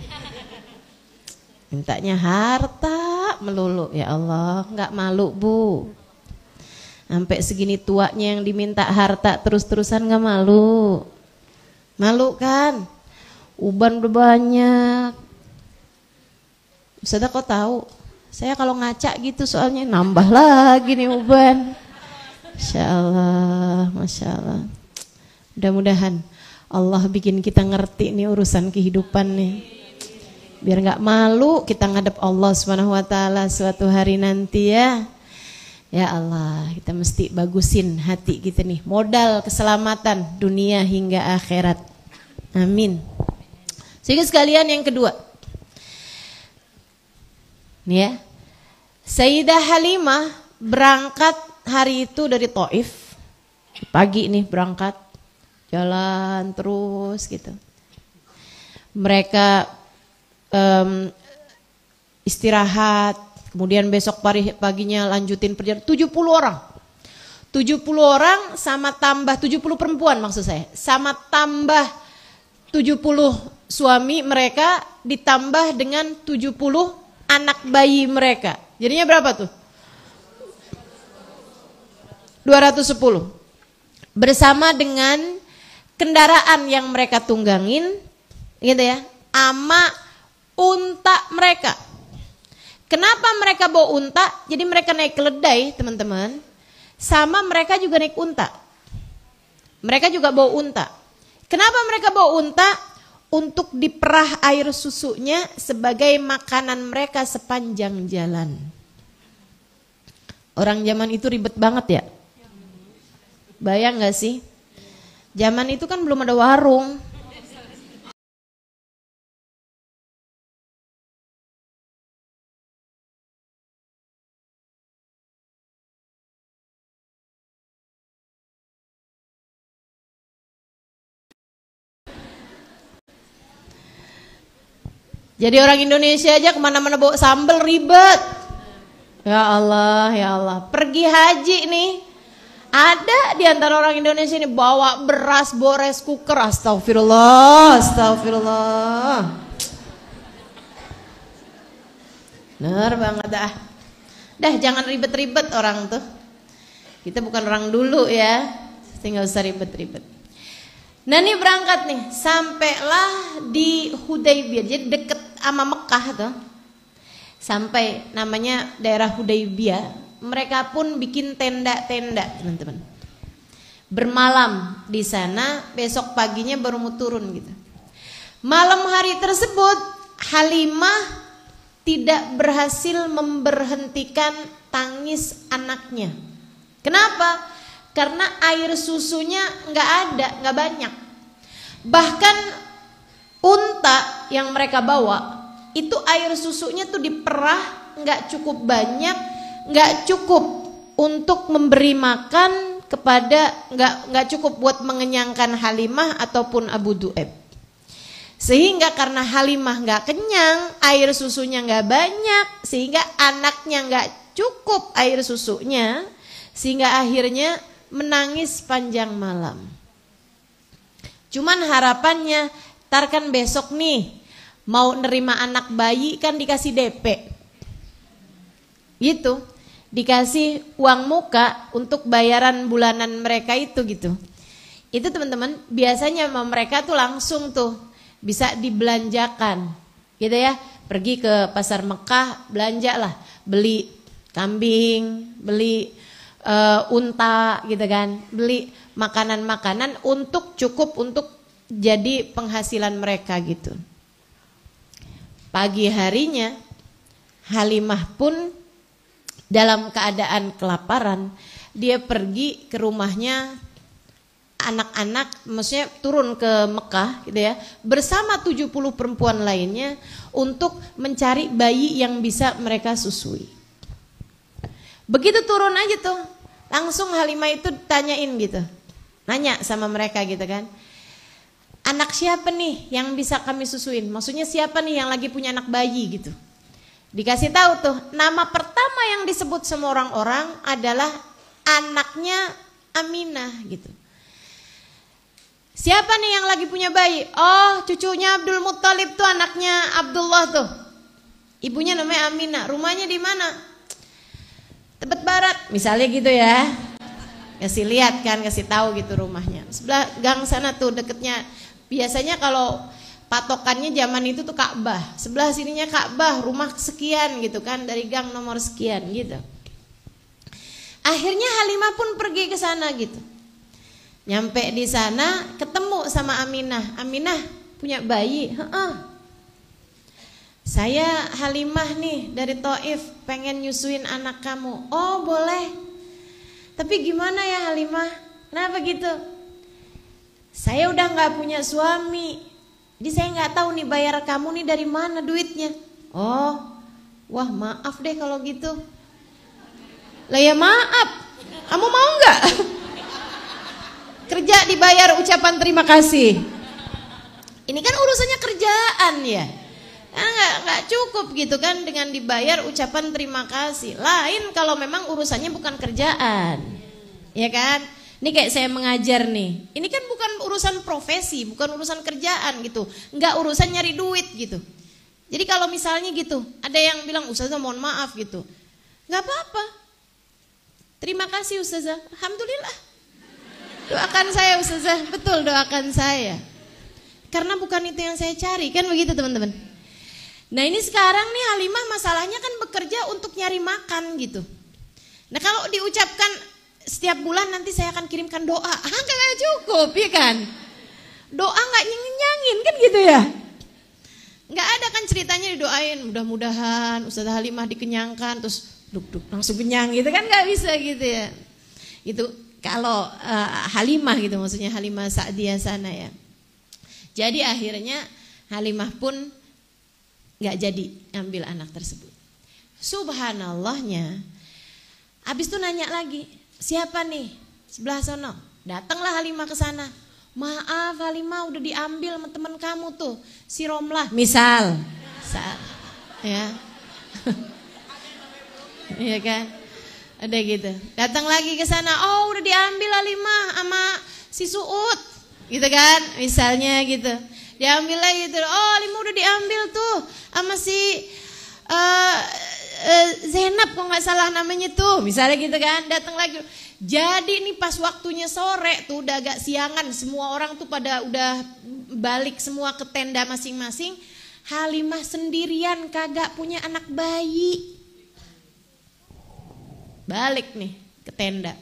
Mintanya harta melulu, ya Allah, nggak malu Bu. Sampai segini tuanya yang diminta harta terus-terusan gak malu? Malu kan? Uban udah banyak. Ustazah kok tahu? Saya kalau ngaca gitu soalnya nambah lagi nih uban. Masya Allah, Masya Allah. Mudah-mudahan Allah bikin kita ngerti nih urusan kehidupan nih. Biar gak malu kita ngadep Allah SWT suatu hari nanti ya. Ya Allah, kita mesti bagusin hati kita nih. Modal keselamatan dunia hingga akhirat. Amin. Sehingga sekalian yang kedua. Nih ya. Sayyidah Halimah berangkat hari itu dari Taif. Pagi nih berangkat. Jalan terus gitu. Mereka istirahat. Kemudian besok paginya lanjutin perjalanan. 70 orang. 70 orang sama tambah 70 perempuan maksud saya. Sama tambah 70 suami mereka ditambah dengan 70 anak bayi mereka. Jadinya berapa tuh? 210. Bersama dengan kendaraan yang mereka tunggangin, gitu ya, ama unta mereka. Kenapa mereka bawa unta? Jadi mereka naik keledai, teman-teman. Sama mereka juga naik unta. Mereka juga bawa unta. Kenapa mereka bawa unta? Untuk diperah air susunya sebagai makanan mereka sepanjang jalan. Orang zaman itu ribet banget ya. Bayang gak sih? Zaman itu kan belum ada warung. Jadi orang Indonesia aja kemana-mana bawa sambal ribet. Ya Allah, ya Allah. Pergi haji nih. Ada di antara orang Indonesia ini bawa beras, bawa rice cooker. Astagfirullah, astagfirullah. Bener banget dah. Dah jangan ribet-ribet orang tuh. Kita bukan orang dulu ya. Tinggal usah ribet-ribet. Nah ini berangkat nih, sampailah di Hudaybiyah, jadi deket sama Mekah tuh. Sampai namanya daerah Hudaybiyah, mereka pun bikin tenda-tenda, teman-teman. Bermalam di sana, besok paginya baru mau turun gitu. Malam hari tersebut, Halimah tidak berhasil memberhentikan tangis anaknya. Kenapa? Karena air susunya nggak ada, nggak banyak. Bahkan unta yang mereka bawa itu air susunya tuh diperah nggak cukup banyak, nggak cukup untuk memberi makan kepada, nggak cukup buat mengenyangkan Halimah ataupun Abu Du'aib. Sehingga karena Halimah nggak kenyang, air susunya nggak banyak, sehingga anaknya nggak cukup air susunya, sehingga akhirnya menangis panjang malam. Cuman harapannya, ntar kan besok nih mau nerima anak bayi kan dikasih DP. Gitu. Dikasih uang muka untuk bayaran bulanan mereka itu gitu. Itu teman-teman, biasanya mereka tuh langsung tuh bisa dibelanjakan. Gitu ya. Pergi ke pasar Mekah, belanja lah, beli kambing, beli unta gitu kan, beli makanan-makanan untuk cukup untuk jadi penghasilan mereka gitu. Pagi harinya Halimah pun dalam keadaan kelaparan, dia pergi ke rumahnya anak-anak, maksudnya turun ke Mekah gitu ya, bersama 70 perempuan lainnya untuk mencari bayi yang bisa mereka susui. Begitu turun aja tuh, langsung Halimah itu tanyain gitu, nanya sama mereka gitu kan, anak siapa nih yang bisa kami susuin? Maksudnya siapa nih yang lagi punya anak bayi gitu. Dikasih tahu tuh, nama pertama yang disebut sama orang-orang adalah anaknya Aminah gitu. Siapa nih yang lagi punya bayi? Oh, cucunya Abdul Muttalib tuh, anaknya Abdullah tuh. Ibunya namanya Aminah. Rumahnya di mana? Tebet Barat, misalnya gitu ya. Kasih lihat kan, kasih tahu gitu rumahnya. Sebelah gang sana tuh deketnya. Biasanya kalau patokannya zaman itu tuh Ka'bah. Sebelah sininya Ka'bah, rumah sekian gitu kan, dari gang nomor sekian gitu. Akhirnya Halimah pun pergi ke sana gitu. Nyampe di sana ketemu sama Aminah. Aminah punya bayi. Saya Halimah nih dari Taif, pengen nyusuin anak kamu. Oh boleh. Tapi gimana ya Halimah? Kenapa gitu? Saya udah gak punya suami, jadi saya gak tahu nih bayar kamu nih dari mana duitnya. Oh, wah maaf deh kalau gitu. Lah ya maaf, kamu mau gak? Kerja dibayar ucapan terima kasih. Ini kan urusannya kerjaan ya. Nggak cukup gitu kan dengan dibayar ucapan terima kasih. Lain kalau memang urusannya bukan kerjaan, ya kan? Ini kayak saya mengajar nih. Ini kan bukan urusan profesi, bukan urusan kerjaan gitu. Nggak urusan nyari duit gitu. Jadi kalau misalnya gitu, ada yang bilang Ustazah mohon maaf gitu, nggak apa-apa. Terima kasih Ustazah. Alhamdulillah. Doakan saya Ustazah, betul doakan saya. Karena bukan itu yang saya cari, kan begitu teman-teman. Nah ini sekarang nih Halimah masalahnya kan bekerja untuk nyari makan gitu. Nah kalau diucapkan setiap bulan nanti saya akan kirimkan doa, nggak cukup ya kan? Doa nggak nyengin kan gitu ya? Nggak ada kan ceritanya didoain mudah-mudahan Ustazah Halimah dikenyangkan terus duk langsung kenyang gitu kan, nggak bisa gitu ya. Itu kalau Halimah gitu, maksudnya Halimah Sa'diyah sana ya. Jadi akhirnya Halimah pun gak jadi ambil anak tersebut. Subhanallahnya, habis itu nanya lagi, siapa nih sebelah sono? Datanglah Halimah ke sana. Maaf Halimah udah diambil sama teman kamu tuh, si Romlah misal ya. Iya kan? Ada gitu. Datang lagi ke sana, oh udah diambil Halimah sama si Suud, gitu kan? Misalnya gitu. Diambil lagi gitu. Oh Halimah udah diambil tuh sama si Zainab kok nggak salah namanya tuh, misalnya gitu kan. Datang lagi. Jadi nih pas waktunya sore tuh udah agak siangan, semua orang tuh pada udah balik semua ke tenda masing-masing. Halimah sendirian kagak punya anak bayi. Balik nih ke tenda.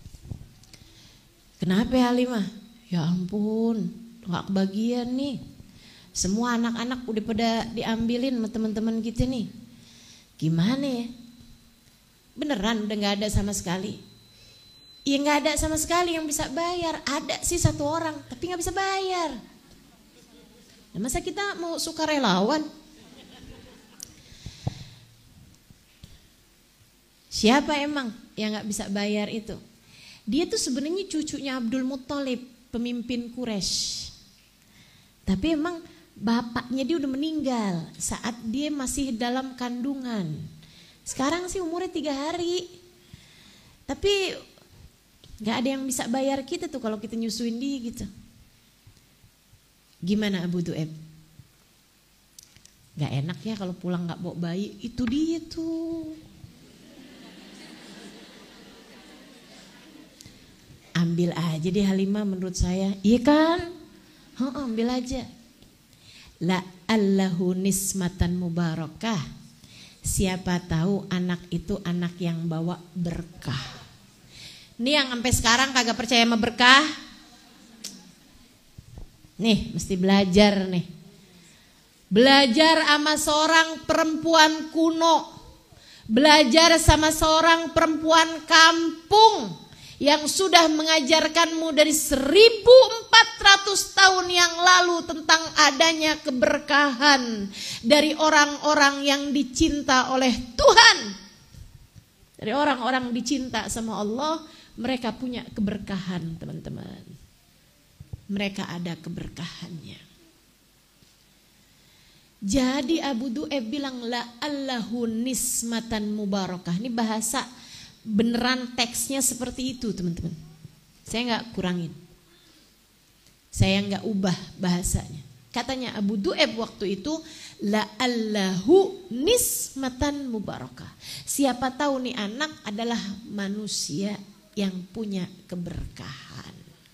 Kenapa ya Halimah? Ya ampun, gak kebagian nih. Semua anak-anak udah pada diambilin sama teman-teman kita nih. Gimana ya? Beneran udah gak ada sama sekali? Ya gak ada sama sekali yang bisa bayar. Ada sih satu orang, tapi gak bisa bayar. Nah, masa kita mau sukarelawan? Siapa emang yang gak bisa bayar itu? Dia tuh sebenarnya cucunya Abdul Muthalib, pemimpin Quraisy. Tapi emang bapaknya dia udah meninggal saat dia masih dalam kandungan. Sekarang sih umurnya 3 hari. Tapi gak ada yang bisa bayar kita tuh kalau kita nyusuin dia gitu. Gimana Abu Du'eb? Gak enak ya kalau pulang gak bawa bayi. Itu dia tuh. Ambil aja deh Halimah menurut saya. Iya kan? Ambil aja. La'allahu nismatan mubarakah. Siapa tahu anak itu anak yang bawa berkah. Ini yang sampai sekarang kagak percaya sama berkah. Nih mesti belajar nih. Belajar sama seorang perempuan kuno. Belajar sama seorang perempuan kampung yang sudah mengajarkanmu dari 1400 tahun yang lalu tentang adanya keberkahan dari orang-orang yang dicinta oleh Tuhan. Dari orang-orang dicinta sama Allah, mereka punya keberkahan, teman-teman. Mereka ada keberkahannya. Jadi Abu Du'eb bilang la'allahu nismatan mubarakah. Ini bahasa beneran teksnya seperti itu teman-teman. Saya nggak kurangin, saya nggak ubah bahasanya. Katanya Abu Du'eb waktu itu la'allahu nismatan mubarakah. Siapa tahu nih anak adalah manusia yang punya keberkahan.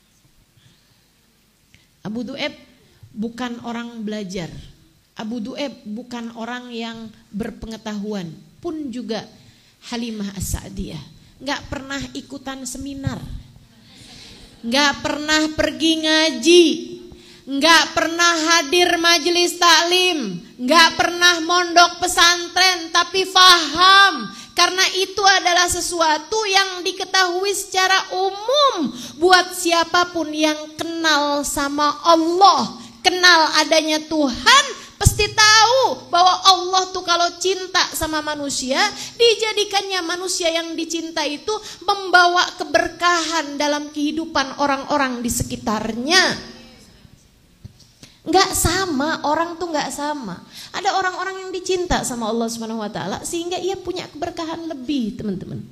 Abu Du'aib bukan orang belajar. Abu Du'aib bukan orang yang berpengetahuan. Pun juga Halimah As-Sa'diyah gak pernah ikutan seminar, gak pernah pergi ngaji, gak pernah hadir majelis taklim, gak pernah mondok pesantren, tapi faham karena itu adalah sesuatu yang diketahui secara umum buat siapapun yang kenal sama Allah, kenal adanya Tuhan. Pasti tahu bahwa Allah tuh kalau cinta sama manusia, dijadikannya manusia yang dicinta itu membawa keberkahan dalam kehidupan orang-orang di sekitarnya. Nggak sama, orang tuh nggak sama. Ada orang-orang yang dicinta sama Allah Subhanahu wa taala sehingga ia punya keberkahan lebih, teman-teman.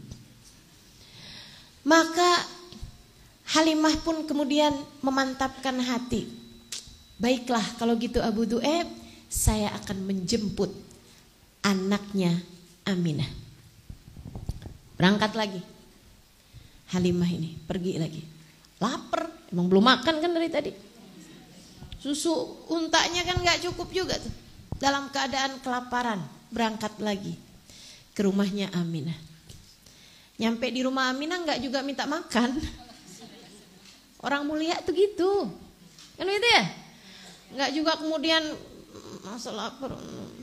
Maka Halimah pun kemudian memantapkan hati. Baiklah kalau gitu Abu Du'aib, saya akan menjemput anaknya Aminah. Berangkat lagi. Halimah ini pergi lagi. Lapar, emang belum makan kan dari tadi. Susu untanya kan gak cukup juga tuh. Dalam keadaan kelaparan, berangkat lagi ke rumahnya Aminah. Nyampe di rumah Aminah gak juga minta makan. Orang mulia tuh gitu. Kan gitu ya? Gak juga kemudian masa lapar.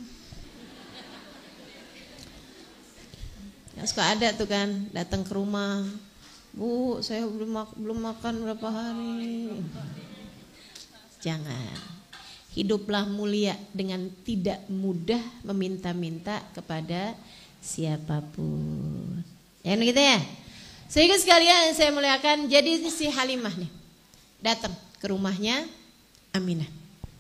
Ya, suka ada tuh kan, datang ke rumah, Bu, saya belum makan berapa hari. Jangan. Hiduplah mulia dengan tidak mudah meminta-minta kepada siapapun. Ya gitu ya. Sehingga sekalian saya muliakan, jadi si Halimah nih datang ke rumahnya Aminah.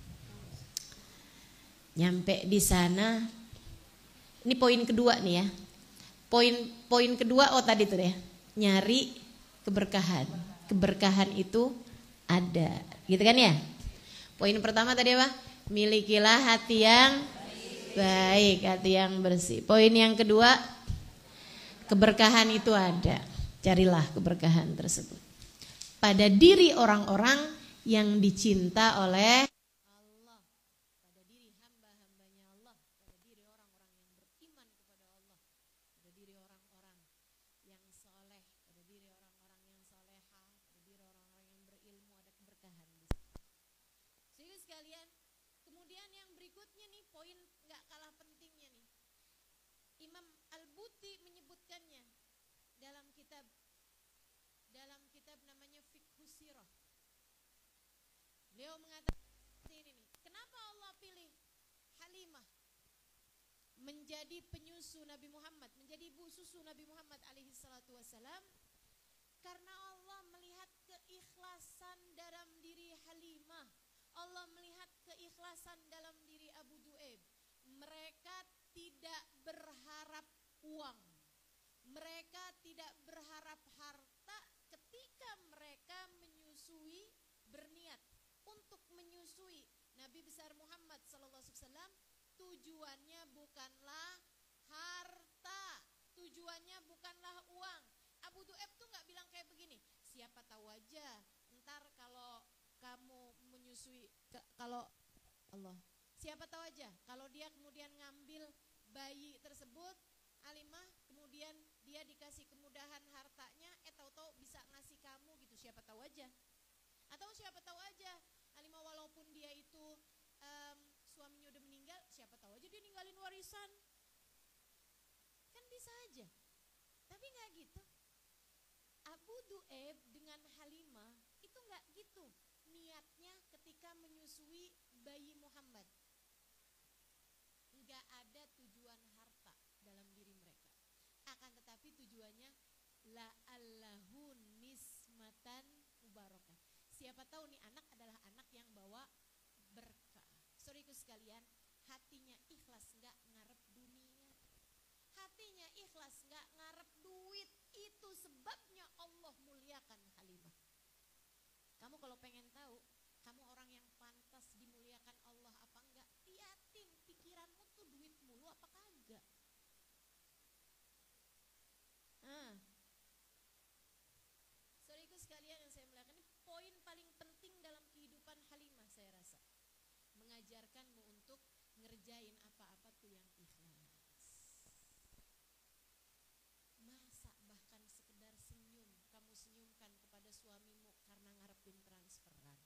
Nyampe di sana, ini poin kedua nih ya. Poin kedua, tadi tuh ya, nyari keberkahan. Keberkahan itu ada, gitu kan ya. Poin pertama tadi apa? Milikilah hati yang baik, hati yang bersih. Poin yang kedua, keberkahan itu ada. Carilah keberkahan tersebut pada diri orang-orang yang dicinta oleh namanya Fiqhus Sirah. Beliau mengatakan ini nih, kenapa Allah pilih Halimah menjadi penyusu Nabi Muhammad, menjadi ibu susu Nabi Muhammad alaihi salatu wassalam? Karena Allah melihat keikhlasan dalam diri Halimah. Allah melihat keikhlasan dalam diri Abu Du'aib. Mereka tidak berharap uang. Mereka tidak berharap harta ketika mereka menyusui, berniat untuk menyusui Nabi besar Muhammad sallallahu alaihi wasallam. Tujuannya bukanlah harta, tujuannya bukanlah uang. Abu Du'aib tuh gak bilang kayak begini, siapa tahu aja ntar kalau kamu menyusui, kalau Allah, siapa tahu aja kalau dia kemudian ngambil bayi tersebut, Halimah, kemudian dia dikasih kemudahan hartanya, tahu-tahu bisa ngasih kamu gitu, siapa tahu aja. Atau siapa tahu aja Halimah walaupun dia itu suaminya udah meninggal, siapa tahu aja dia ninggalin warisan. Kan bisa aja. Tapi gak gitu. Abu Du'aib dengan Halimah itu gak gitu niatnya ketika menyusui bayi Muhammad. Gak ada tujuan harta dalam diri mereka. Akan tetapi tujuannya la'allahu nismatan mubarakah. Siapa tahu nih anak adalah anak yang bawa berkah. Saudaraku sekalian, hatinya ikhlas gak ngarep dunia. Hatinya ikhlas gak ngarep duit. Itu sebabnya Allah muliakan Halimah. Kamu kalau pengen tahu kamu orang yang pantas dimuliakan Allah apa enggak, liatin pikiranmu tuh duit mulu apa kagak. mengajarkanmu untuk ngerjain apa-apa tuh yang ikhlas. Masa bahkan sekedar senyum kamu senyumkan kepada suamimu karena ngarepin transferan?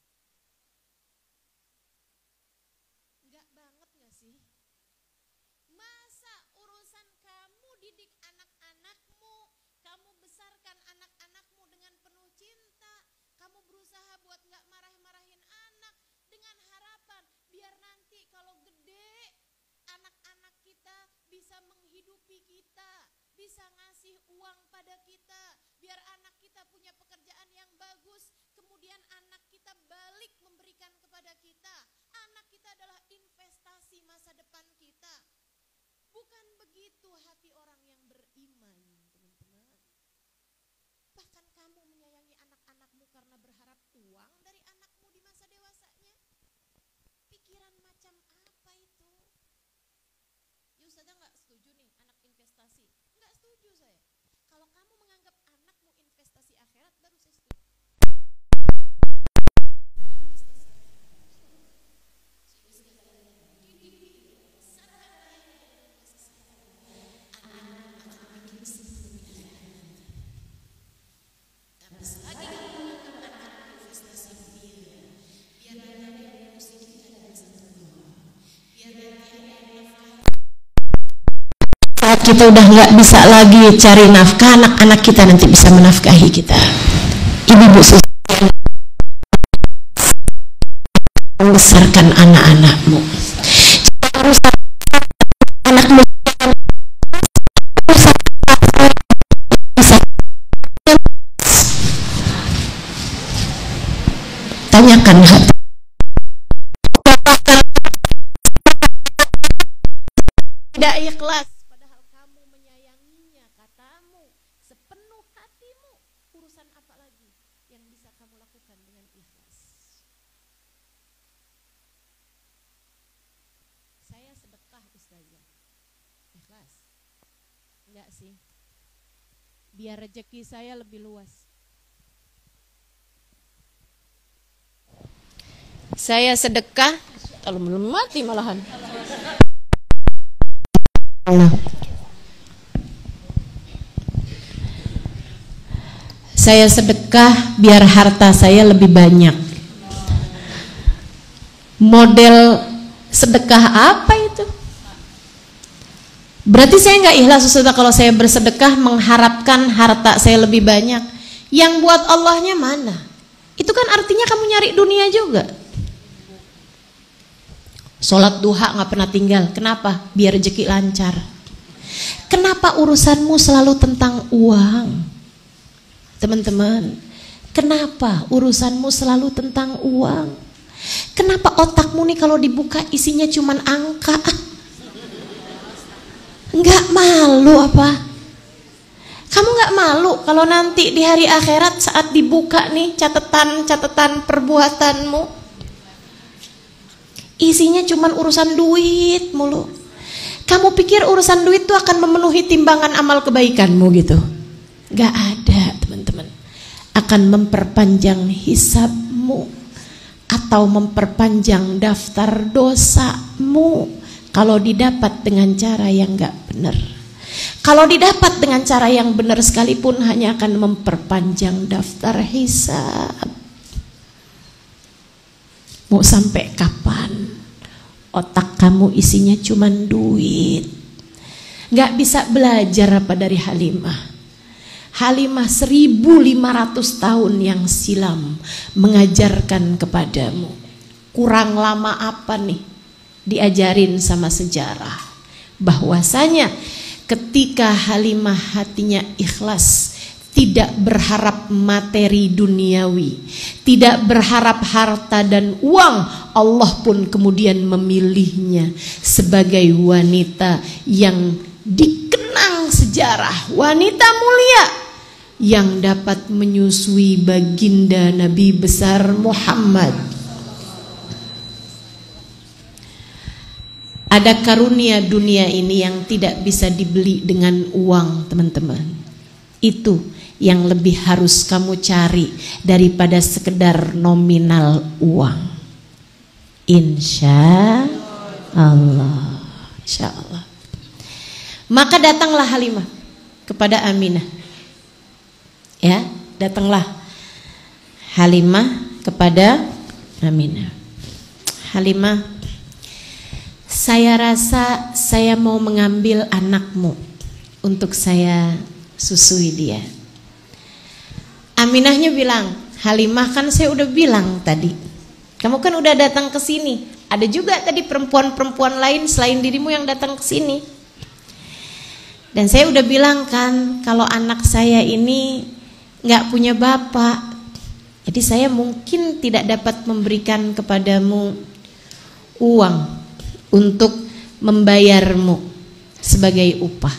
Enggak banget gak sih? Masa urusan kamu didik anak-anakmu, kamu besarkan anak-anakmu dengan penuh cinta, kamu berusaha buat gak marah-marahin anak dengan harapan biar nanti kalau gede anak-anak kita bisa menghidupi kita, bisa ngasih uang pada kita, biar anak kita punya pekerjaan yang bagus, kemudian anak kita balik memberikan kepada kita. Anak kita adalah investasi masa depan kita. Bukan begitu hati orang yang beriman, teman-teman. Bahkan kamu menyayangi anak-anakmu karena berharap uang dari anakmu di masa dewasanya. Pikiran macam apa itu? Ya Ustazah gak setuju nih anak investasi. Gak setuju saya. Kalau kamu menganggap anakmu investasi akhirat, baru saya setuju. Saat kita udah nggak bisa lagi cari nafkah, anak-anak kita nanti bisa menafkahi kita. Ibu-ibu membesarkan anak-anakmu. Urusan anakmu tanyakan hati. Tidak ikhlas. Enggak sih, biar rezeki saya lebih luas. Saya sedekah, kalau belum mati malahan. Saya sedekah biar harta saya lebih banyak. Model sedekah apa itu? Berarti saya nggak ikhlas Ustazah kalau saya bersedekah mengharapkan harta saya lebih banyak. Yang buat Allahnya mana? Itu kan artinya kamu nyari dunia juga. Sholat duha nggak pernah tinggal. Kenapa? Biar rezeki lancar. Kenapa urusanmu selalu tentang uang? Teman-teman, kenapa urusanmu selalu tentang uang? Kenapa otakmu nih kalau dibuka isinya cuman angka? Enggak malu apa? Kamu enggak malu kalau nanti di hari akhirat saat dibuka nih catatan perbuatanmu isinya cuman urusan duit mulu. Kamu pikir urusan duit itu akan memenuhi timbangan amal kebaikanmu gitu? Enggak ada, teman-teman. Akan memperpanjang hisabmu atau memperpanjang daftar dosamu. Kalau didapat dengan cara yang enggak benar. Kalau didapat dengan cara yang benar sekalipun hanya akan memperpanjang daftar hisab. Mau sampai kapan otak kamu isinya cuman duit? Enggak bisa belajar apa dari Halimah? Halimah 1500 tahun yang silam mengajarkan kepadamu. Kurang lama apa nih diajarin sama sejarah bahwasanya ketika Halimah hatinya ikhlas, tidak berharap materi duniawi, tidak berharap harta dan uang, Allah pun kemudian memilihnya sebagai wanita yang dikenang sejarah, wanita mulia yang dapat menyusui baginda Nabi besar Muhammad. Ada karunia dunia ini yang tidak bisa dibeli dengan uang, teman-teman. Itu yang lebih harus kamu cari daripada sekedar nominal uang. Insya Allah. Insya Allah. Maka datanglah Halimah kepada Aminah. Ya, datanglah Halimah kepada Aminah. Halimah, saya rasa saya mau mengambil anakmu untuk saya susui dia. Aminahnya bilang, Halimah, kan saya udah bilang tadi, kamu kan udah datang ke sini. Ada juga tadi perempuan-perempuan lain selain dirimu yang datang ke sini. Dan saya udah bilang kan, kalau anak saya ini nggak punya bapak, jadi saya mungkin tidak dapat memberikan kepadamu uang untuk membayarmu sebagai upah.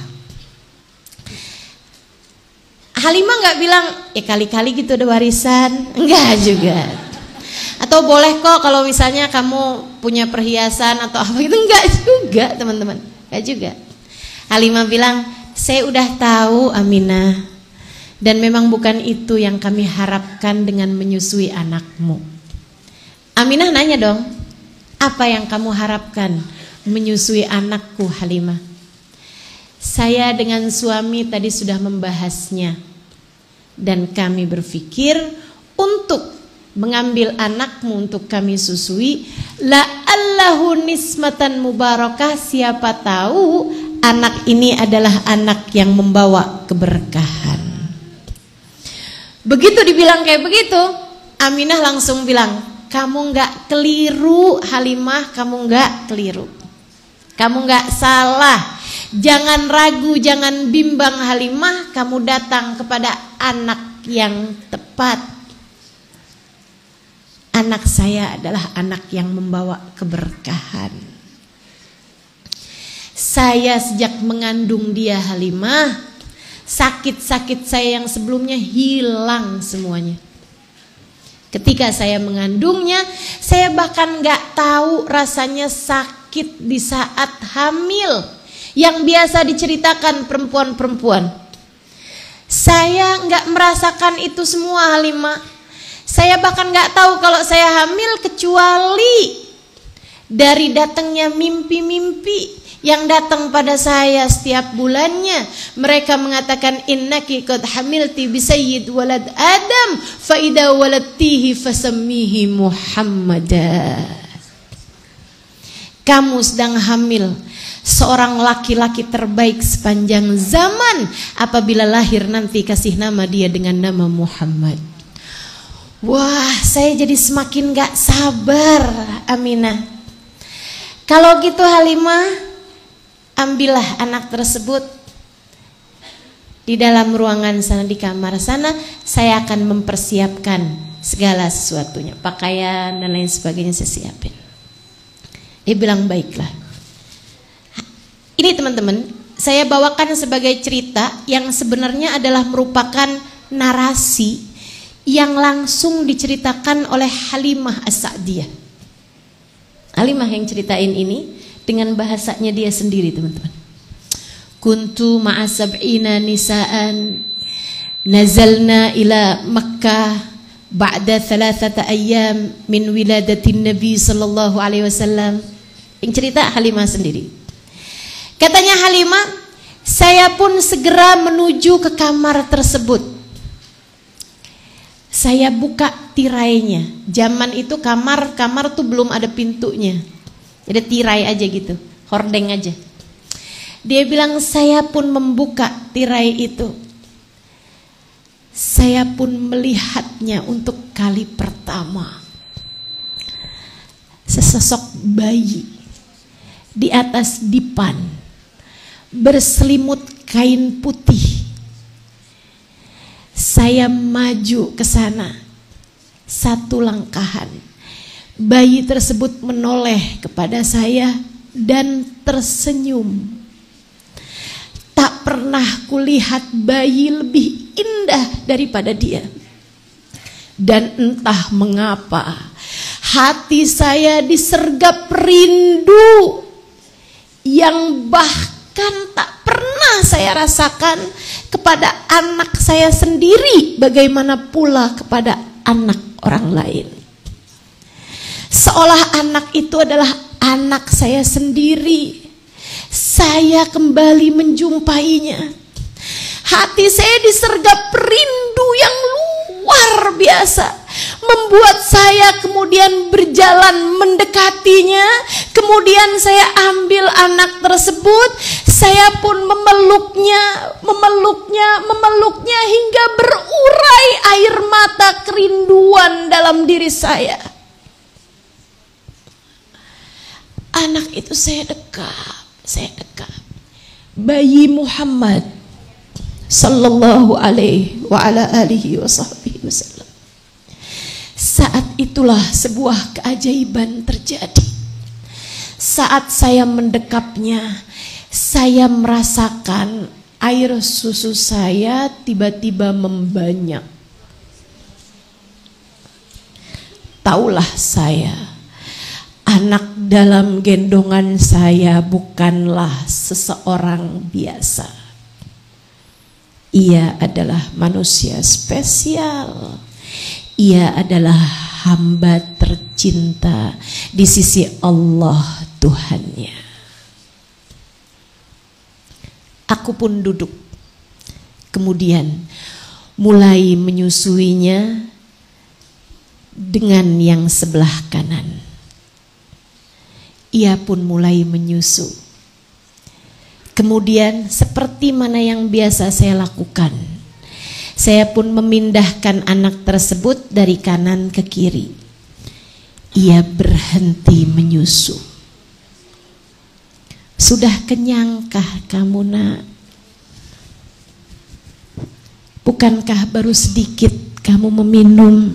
Halimah nggak bilang, ya kali-kali gitu ada warisan, enggak juga. Atau boleh kok kalau misalnya kamu punya perhiasan atau apa gitu, enggak juga teman-teman, enggak juga. Halimah bilang, saya udah tahu Aminah, dan memang bukan itu yang kami harapkan dengan menyusui anakmu. Aminah nanya dong, apa yang kamu harapkan menyusui anakku Halimah? Saya dengan suami tadi sudah membahasnya, dan kami berpikir untuk mengambil anakmu untuk kami susui, la'allahu nismatan mubarakah, siapa tahu anak ini adalah anak yang membawa keberkahan. Begitu dibilang kayak begitu, Aminah langsung bilang, kamu nggak keliru Halimah, kamu nggak keliru, kamu nggak salah. Jangan ragu, jangan bimbang Halimah, kamu datang kepada anak yang tepat. Anak saya adalah anak yang membawa keberkahan. Saya sejak mengandung dia Halimah, sakit-sakit saya yang sebelumnya hilang semuanya. Ketika saya mengandungnya, saya bahkan gak tahu rasanya sakit di saat hamil yang biasa diceritakan perempuan-perempuan. Saya gak merasakan itu semua Halimah. Saya bahkan gak tahu kalau saya hamil kecuali dari datangnya mimpi-mimpi yang datang pada saya setiap bulannya. Mereka mengatakan, innaki qad hamilti bi sayyid walad Adam fa idza waladtihi fasammihi Muhammada. Kamu sedang hamil seorang laki-laki terbaik sepanjang zaman. Apabila lahir nanti kasih nama dia dengan nama Muhammad. Wah, saya jadi semakin gak sabar Aminah. Kalau gitu Halimah, ambillah anak tersebut di dalam ruangan sana, di kamar sana. Saya akan mempersiapkan segala sesuatunya, pakaian dan lain sebagainya saya siapin. Dia bilang baiklah. Ini teman-teman, saya bawakan sebagai cerita yang sebenarnya adalah merupakan narasi yang langsung diceritakan oleh Halimah As-Sa'diyah. Halimah yang ceritain ini dengan bahasanya dia sendiri teman-teman. Kuntu ma'a sab'ina nisa'an nazalna ila Makkah ba'da 3 ayyam min wiladatin Nabi sallallahu alaihi wasallam. Yang cerita Halimah sendiri. Katanya Halimah, saya pun segera menuju ke kamar tersebut. Saya buka tirainya. Zaman itu kamar tuh belum ada pintunya. Jadi tirai aja gitu, hordeng aja. Dia bilang, saya pun membuka tirai itu. Saya pun melihatnya untuk kali pertama. Sesosok bayi di atas dipan, berselimut kain putih. Saya maju ke sana, satu langkahan. Bayi tersebut menoleh kepada saya dan tersenyum. Tak pernah kulihat bayi lebih indah daripada dia. Dan entah mengapa hati saya disergap rindu yang bahkan tak pernah saya rasakan kepada anak saya sendiri, bagaimana pula kepada anak orang lain. Seolah anak itu adalah anak saya sendiri. Saya kembali menjumpainya. Hati saya disergap rindu yang luar biasa, membuat saya kemudian berjalan mendekatinya. Kemudian saya ambil anak tersebut, saya pun memeluknya hingga berurai air mata kerinduan dalam diri saya. Anak itu saya dekap. Bayi Muhammad sallallahu alaihi wa ala alihi wa sahbihi wasallam. Saat itulah sebuah keajaiban terjadi. Saat saya mendekapnya, saya merasakan air susu saya tiba-tiba membanyak. Taulah saya, anak dalam gendongan saya bukanlah seseorang biasa. Ia adalah manusia spesial. Ia adalah hamba tercinta di sisi Allah Tuhannya. Aku pun duduk, kemudian mulai menyusuinya dengan yang sebelah kanan. Ia pun mulai menyusu. Kemudian seperti mana yang biasa saya lakukan, saya pun memindahkan anak tersebut dari kanan ke kiri. Ia berhenti menyusu. Sudah kenyangkah kamu, nak? Bukankah baru sedikit kamu meminum?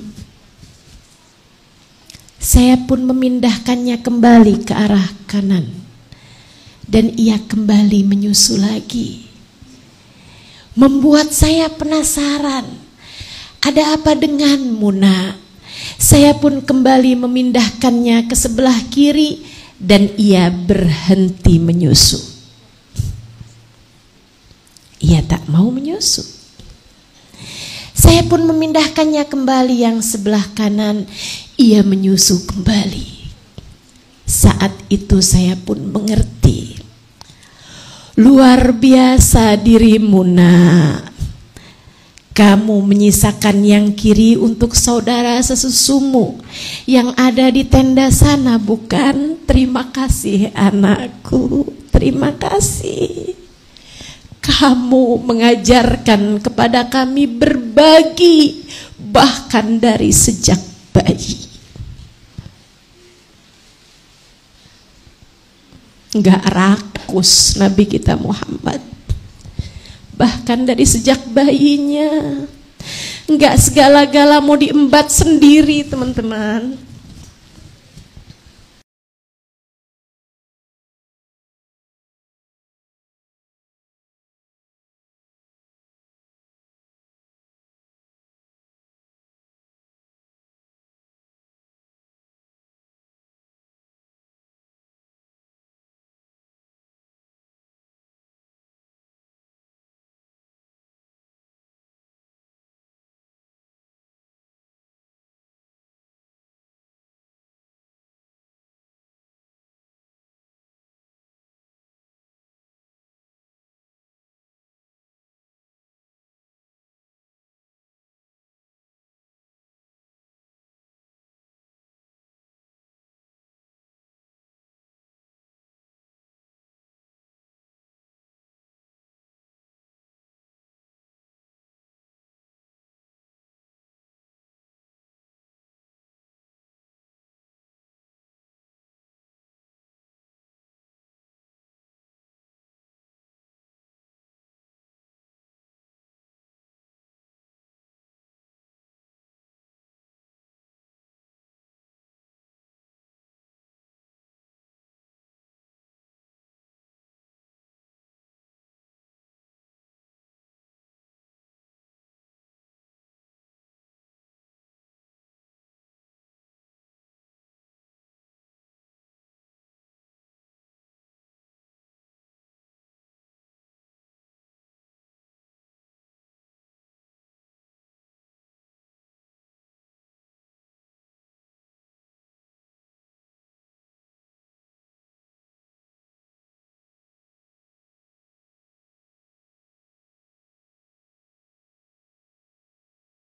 Saya pun memindahkannya kembali ke arah kanan, dan ia kembali menyusu lagi. Membuat saya penasaran, ada apa denganmu, nak? Saya pun kembali memindahkannya ke sebelah kiri, dan ia berhenti menyusu. Ia tak mau menyusu. Saya pun memindahkannya kembali yang sebelah kanan, ia menyusu kembali. Saat itu saya pun mengerti, luar biasa dirimu, nak. Kamu menyisakan yang kiri untuk saudara sesusumu yang ada di tenda sana, bukan? Terima kasih anakku, terima kasih. Kamu mengajarkan kepada kami berbagi, bahkan dari sejak bayi. Enggak rakus Nabi kita Muhammad, bahkan dari sejak bayinya. Enggak segala-gala mau diembat sendiri, teman-teman.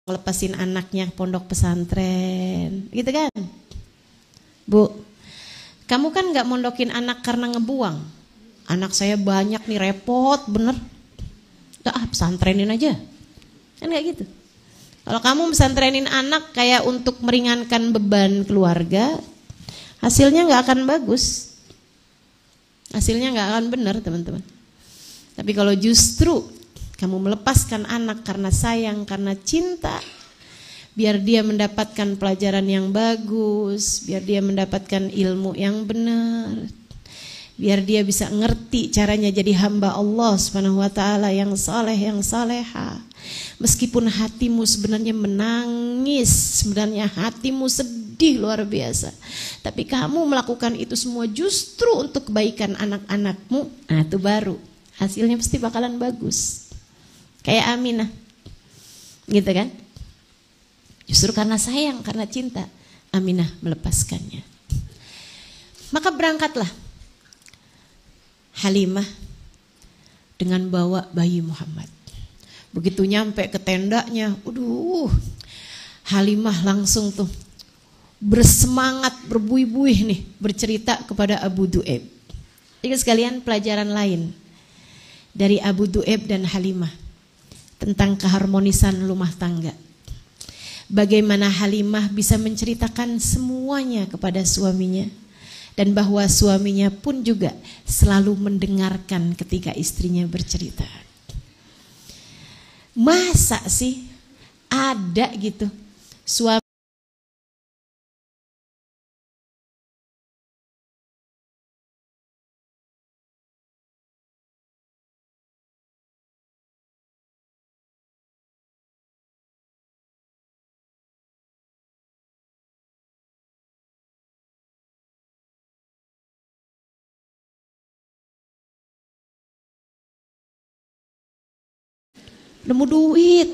lepasin anaknya pondok pesantren, gitu kan? Bu, kamu kan nggak mondokin anak karena ngebuang. Anak saya banyak nih, repot bener. Udah pesantrenin aja, kan nggak gitu. Kalau kamu pesantrenin anak kayak untuk meringankan beban keluarga, hasilnya nggak akan bagus, hasilnya nggak akan benar teman-teman. Tapi kalau justru kamu melepaskan anak karena sayang, karena cinta, biar dia mendapatkan pelajaran yang bagus, biar dia mendapatkan ilmu yang benar, biar dia bisa ngerti caranya jadi hamba Allah Subhanahu wa taala yang saleh, yang saleha. Meskipun hatimu sebenarnya menangis, sebenarnya hatimu sedih luar biasa, tapi kamu melakukan itu semua justru untuk kebaikan anak-anakmu, nah itu baru hasilnya pasti bakalan bagus. Kayak Aminah, gitu kan? Justru karena sayang, karena cinta, Aminah melepaskannya. Maka berangkatlah Halimah dengan bawa bayi Muhammad. Begitu nyampe ke tendanya, Halimah langsung tuh bersemangat, berbuih-buih nih, bercerita kepada Abu Du'aib. Jadi sekalian pelajaran lain dari Abu Du'aib dan Halimah tentang keharmonisan rumah tangga. Bagaimana Halimah bisa menceritakan semuanya kepada suaminya, dan bahwa suaminya pun juga selalu mendengarkan ketika istrinya bercerita. Masa sih ada gitu suami nemu duit,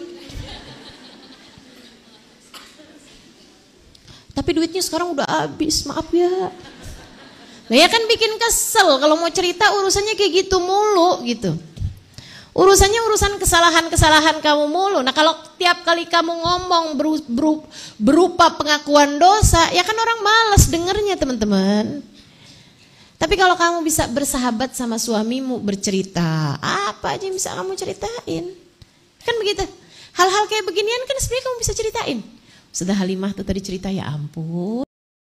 tapi duitnya sekarang udah habis, maaf ya. Nah ya kan bikin kesel kalau mau cerita urusannya kayak gitu mulu gitu. Urusannya urusan kesalahan-kesalahan kamu mulu. Nah kalau tiap kali kamu ngomong berupa pengakuan dosa, ya kan orang malas dengernya teman-teman. Tapi kalau kamu bisa bersahabat sama suamimu, bercerita, apa aja yang bisa kamu ceritain. Kan begitu. Hal-hal kayak beginian kan sebenarnya kamu bisa ceritain. Sudah Halimah tuh tadi cerita, ya ampun.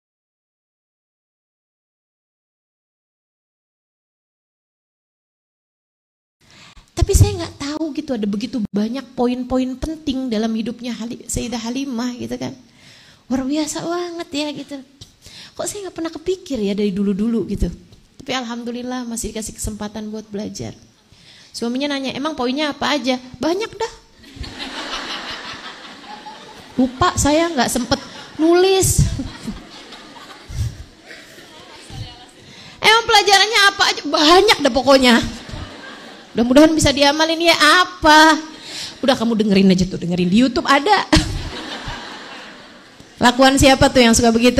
Tapi saya nggak tahu gitu, ada begitu banyak poin-poin penting dalam hidupnya Sayyidah Halimah gitu kan. Luar biasa banget ya gitu. Kok saya nggak pernah kepikir ya dari dulu-dulu gitu. Tapi alhamdulillah masih dikasih kesempatan buat belajar. Suaminya nanya, emang poinnya apa aja? Banyak dah. Lupa saya nggak sempet nulis. Emang pelajarannya apa aja? Banyak dah pokoknya. Mudah-mudahan bisa diamalin ya apa. Udah kamu dengerin aja tuh, dengerin di YouTube ada. Lakuan siapa tuh yang suka begitu?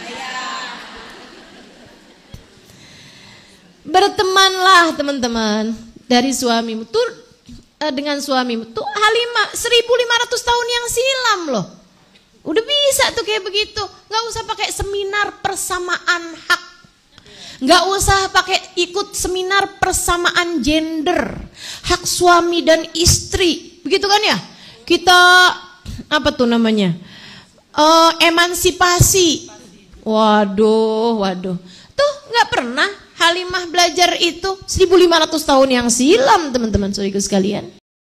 Bertemanlah teman-teman dari suamimu tuh dengan suamimu tuh Halimah 1500 tahun yang silam loh. Udah bisa tuh kayak begitu. Gak usah pakai seminar persamaan hak, gak usah pakai ikut seminar persamaan gender, hak suami dan istri, begitu kan ya? Kita apa tuh namanya? Emansipasi. Waduh. Tuh gak pernah Halimah belajar itu 1500 tahun yang silam teman-teman saudaraku sekalian.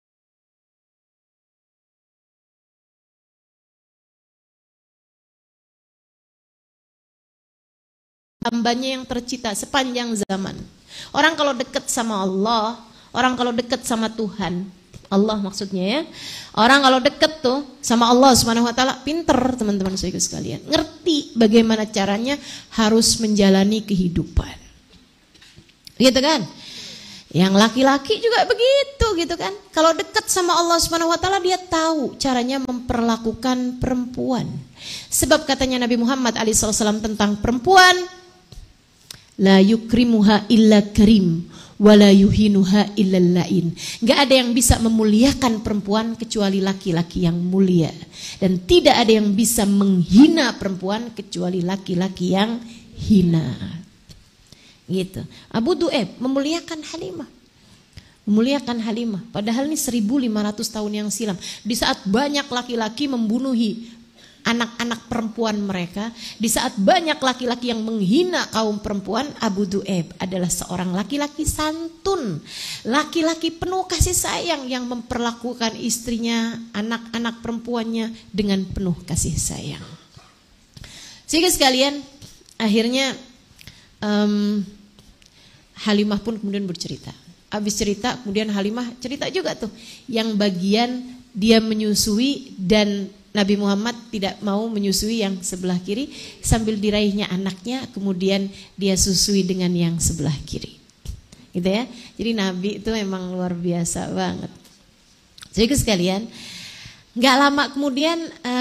Hambanya yang tercipta sepanjang zaman. Orang kalau dekat sama Allah, orang kalau dekat sama Tuhan, Allah maksudnya ya. Orang kalau dekat tuh sama Allah Subhanahu wa taala pinter teman-teman saudaraku sekalian. Ngerti bagaimana caranya harus menjalani kehidupan. Gitu kan? Yang laki-laki juga begitu gitu kan. Kalau dekat sama Allah Subhanahu wa taala dia tahu caranya memperlakukan perempuan. Sebab katanya Nabi Muhammad SAW tentang perempuan, la yukrimuha illa karim wala yuhinuha illal lain. Enggak ada yang bisa memuliakan perempuan kecuali laki-laki yang mulia, dan tidak ada yang bisa menghina perempuan kecuali laki-laki yang hina. Gitu. Abu Du'aib memuliakan Halimah. Memuliakan Halimah. Padahal ini 1500 tahun yang silam. Di saat banyak laki-laki membunuhi anak-anak perempuan mereka, di saat banyak laki-laki yang menghina kaum perempuan, Abu Du'aib adalah seorang laki-laki santun, laki-laki penuh kasih sayang yang memperlakukan istrinya, anak-anak perempuannya dengan penuh kasih sayang. Sehingga sekalian, akhirnya Halimah pun kemudian bercerita. Habis cerita, kemudian Halimah cerita juga tuh, yang bagian dia menyusui dan Nabi Muhammad tidak mau menyusui yang sebelah kiri, sambil diraihnya anaknya, kemudian dia susui dengan yang sebelah kiri. Gitu ya. Jadi Nabi itu memang luar biasa banget. Jadi sekalian, nggak lama kemudian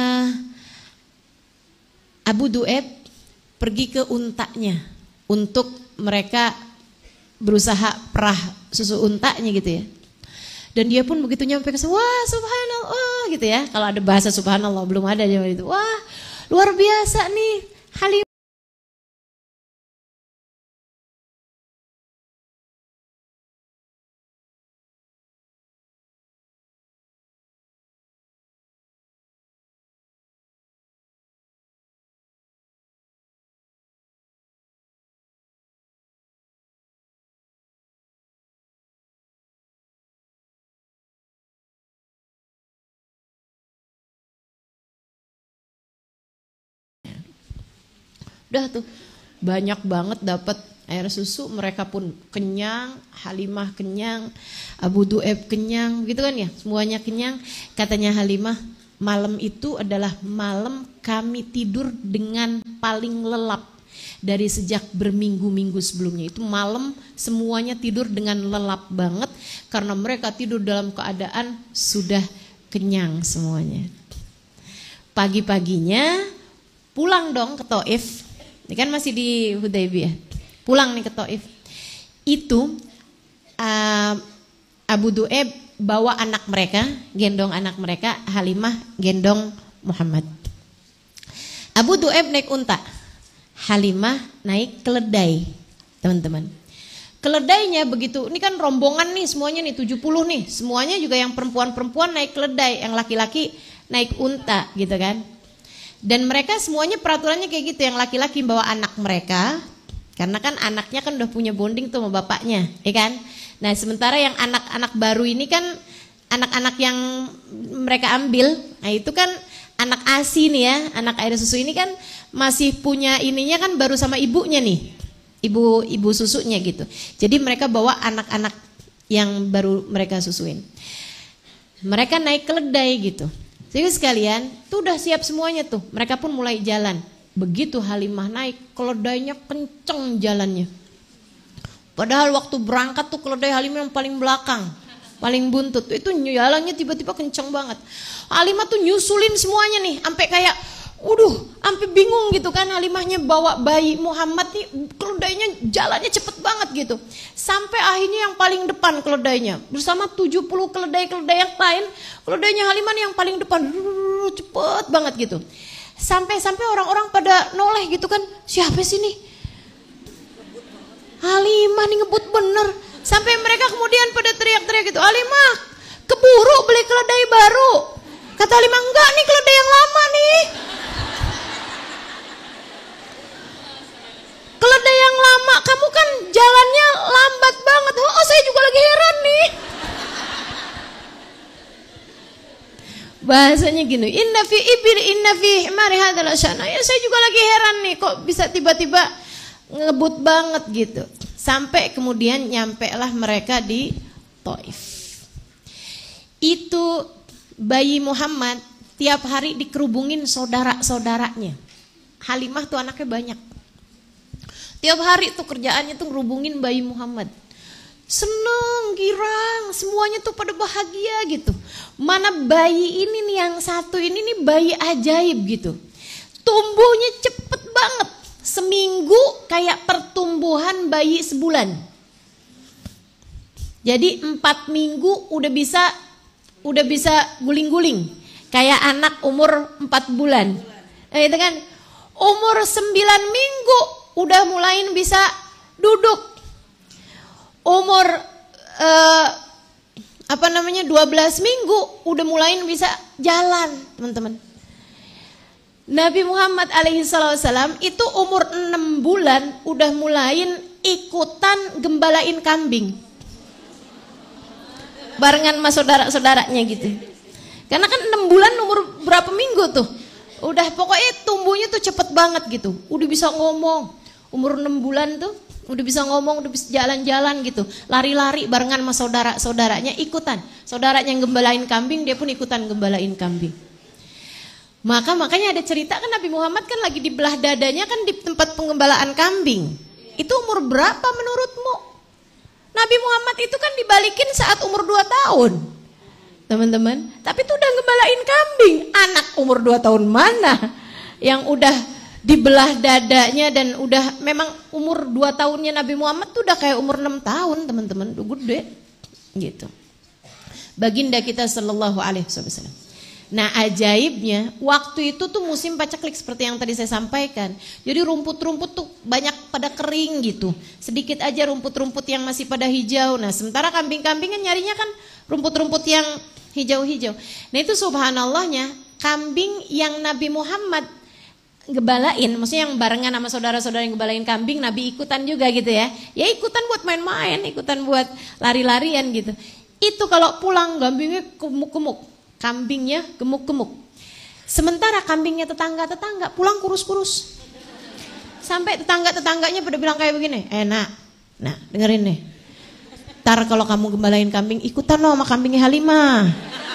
Abu Du'aib pergi ke untanya untuk mereka berusaha perah susu untanya gitu ya. Dan dia pun begitu nyampe ke sana, wah subhanallah gitu ya. Kalau ada bahasa subhanallah belum ada zaman itu. Wah luar biasa nih Halimah. Udah tuh banyak banget dapat air susu, mereka pun kenyang, Halimah kenyang, Abu Du'aib kenyang, gitu kan ya, semuanya kenyang. Katanya Halimah, malam itu adalah malam kami tidur dengan paling lelap dari sejak berminggu-minggu sebelumnya. Itu malam semuanya tidur dengan lelap banget karena mereka tidur dalam keadaan sudah kenyang semuanya. Pagi-paginya pulang dong ke Taif. Ini kan masih di Hudaybiyah. Pulang nih ke Taif. Itu Abu Du'aib bawa anak mereka, gendong anak mereka, Halimah gendong Muhammad. Abu Du'aib naik unta, Halimah naik keledai, teman-teman. Keledainya begitu, ini kan rombongan nih semuanya nih 70 nih, semuanya juga yang perempuan-perempuan naik keledai, yang laki-laki naik unta gitu kan. Dan mereka semuanya peraturannya kayak gitu, yang laki-laki bawa anak mereka, karena kan anaknya kan udah punya bonding tuh sama bapaknya, ya kan. Nah sementara yang anak-anak baru ini kan anak-anak yang mereka ambil, nah itu kan anak ASI nih ya, anak air susu ini kan masih punya ininya kan baru sama ibunya nih, ibu susunya gitu. Jadi mereka bawa anak-anak yang baru mereka susuin. Mereka naik keledai gitu. Jadi sekalian, tuh udah siap semuanya tuh. Mereka pun mulai jalan. Begitu Halimah naik, keledainya kenceng jalannya. Padahal waktu berangkat tuh keledai Halimah yang paling belakang, paling buntut. Itu jalannya tiba-tiba kenceng banget. Halimah tuh nyusulin semuanya nih, sampai kayak, sampai bingung gitu kan. Halimahnya bawa bayi Muhammad nih, keledainya jalannya cepet banget gitu. Sampai akhirnya yang paling depan keledainya, bersama 70 keledai-keledai yang lain, keledainya Halimah nih yang paling depan, cepet banget gitu. Sampai orang-orang pada noleh gitu kan, siapa sih nih? Halimah nih ngebut bener. Sampai mereka kemudian pada teriak-teriak gitu, Halimah keburu beli keledai baru. Kata Halimah, enggak nih keledai yang lama nih. Keledai yang lama, kamu kan jalannya lambat banget. Oh saya juga lagi heran nih. Bahasanya gini, inna fi ibil inna fi himari hadzal asyana. Ya saya juga lagi heran nih, kok bisa tiba-tiba ngebut banget gitu. Sampai kemudian nyampe lah mereka di Taif. Itu bayi Muhammad tiap hari dikerubungin saudara-saudaranya. Halimah tuh anaknya banyak. Tiap hari tuh kerjaannya tuh ngerubungin bayi Muhammad. Seneng, girang, semuanya tuh pada bahagia gitu. Mana bayi ini nih, yang satu ini nih bayi ajaib gitu. Tumbuhnya cepet banget. Seminggu kayak pertumbuhan bayi sebulan. Jadi 4 minggu udah bisa guling-guling. Kayak anak umur 4 bulan. Itu kan umur 9 minggu udah mulai bisa duduk. Umur 12 minggu udah mulai bisa jalan, teman-teman. Nabi Muhammad alaihissalam itu umur 6 bulan udah mulain ikutan gembalain kambing. Barengan sama saudara-saudaranya gitu. Karena kan 6 bulan umur berapa minggu tuh. Udah pokoknya tumbuhnya tuh cepet banget gitu. Udah bisa ngomong. Umur 6 bulan tuh udah bisa ngomong, udah bisa jalan-jalan gitu. Lari-lari barengan sama saudara-saudaranya ikutan. Saudaranya yang gembalain kambing, dia pun ikutan gembalain kambing. Makanya ada cerita kan Nabi Muhammad kan lagi di belah dadanya kan di tempat penggembalaan kambing. Itu umur berapa menurutmu? Nabi Muhammad itu kan dibalikin saat umur 2 tahun. Teman-teman, tapi itu udah gembalain kambing. Anak umur 2 tahun mana yang udah dibelah dadanya dan udah memang umur 2 tahunnya Nabi Muhammad tuh udah kayak umur 6 tahun, teman-teman, udah gede gitu. Baginda kita sallallahu alaihi wasallam. Nah, ajaibnya waktu itu tuh musim paceklik seperti yang tadi saya sampaikan. Jadi rumput-rumput tuh banyak pada kering gitu. Sedikit aja rumput-rumput yang masih pada hijau. Nah, sementara kambing-kambingnya nyarinya kan rumput-rumput yang hijau-hijau. Nah, itu subhanallahnya kambing yang Nabi Muhammad gebalain, maksudnya yang barengan sama saudara-saudara yang gebalain kambing, Nabi ikutan juga gitu ya. Ya ikutan buat main-main, ikutan buat lari-larian gitu. Itu kalau pulang kambingnya gemuk-gemuk. Kambingnya gemuk-gemuk. Sementara kambingnya tetangga-tetangga pulang kurus-kurus. Sampai tetangga-tetangganya pada bilang kayak begini, nah dengerin nih. Ntar kalau kamu gembalain kambing, ikutan loh sama kambingnya Halimah.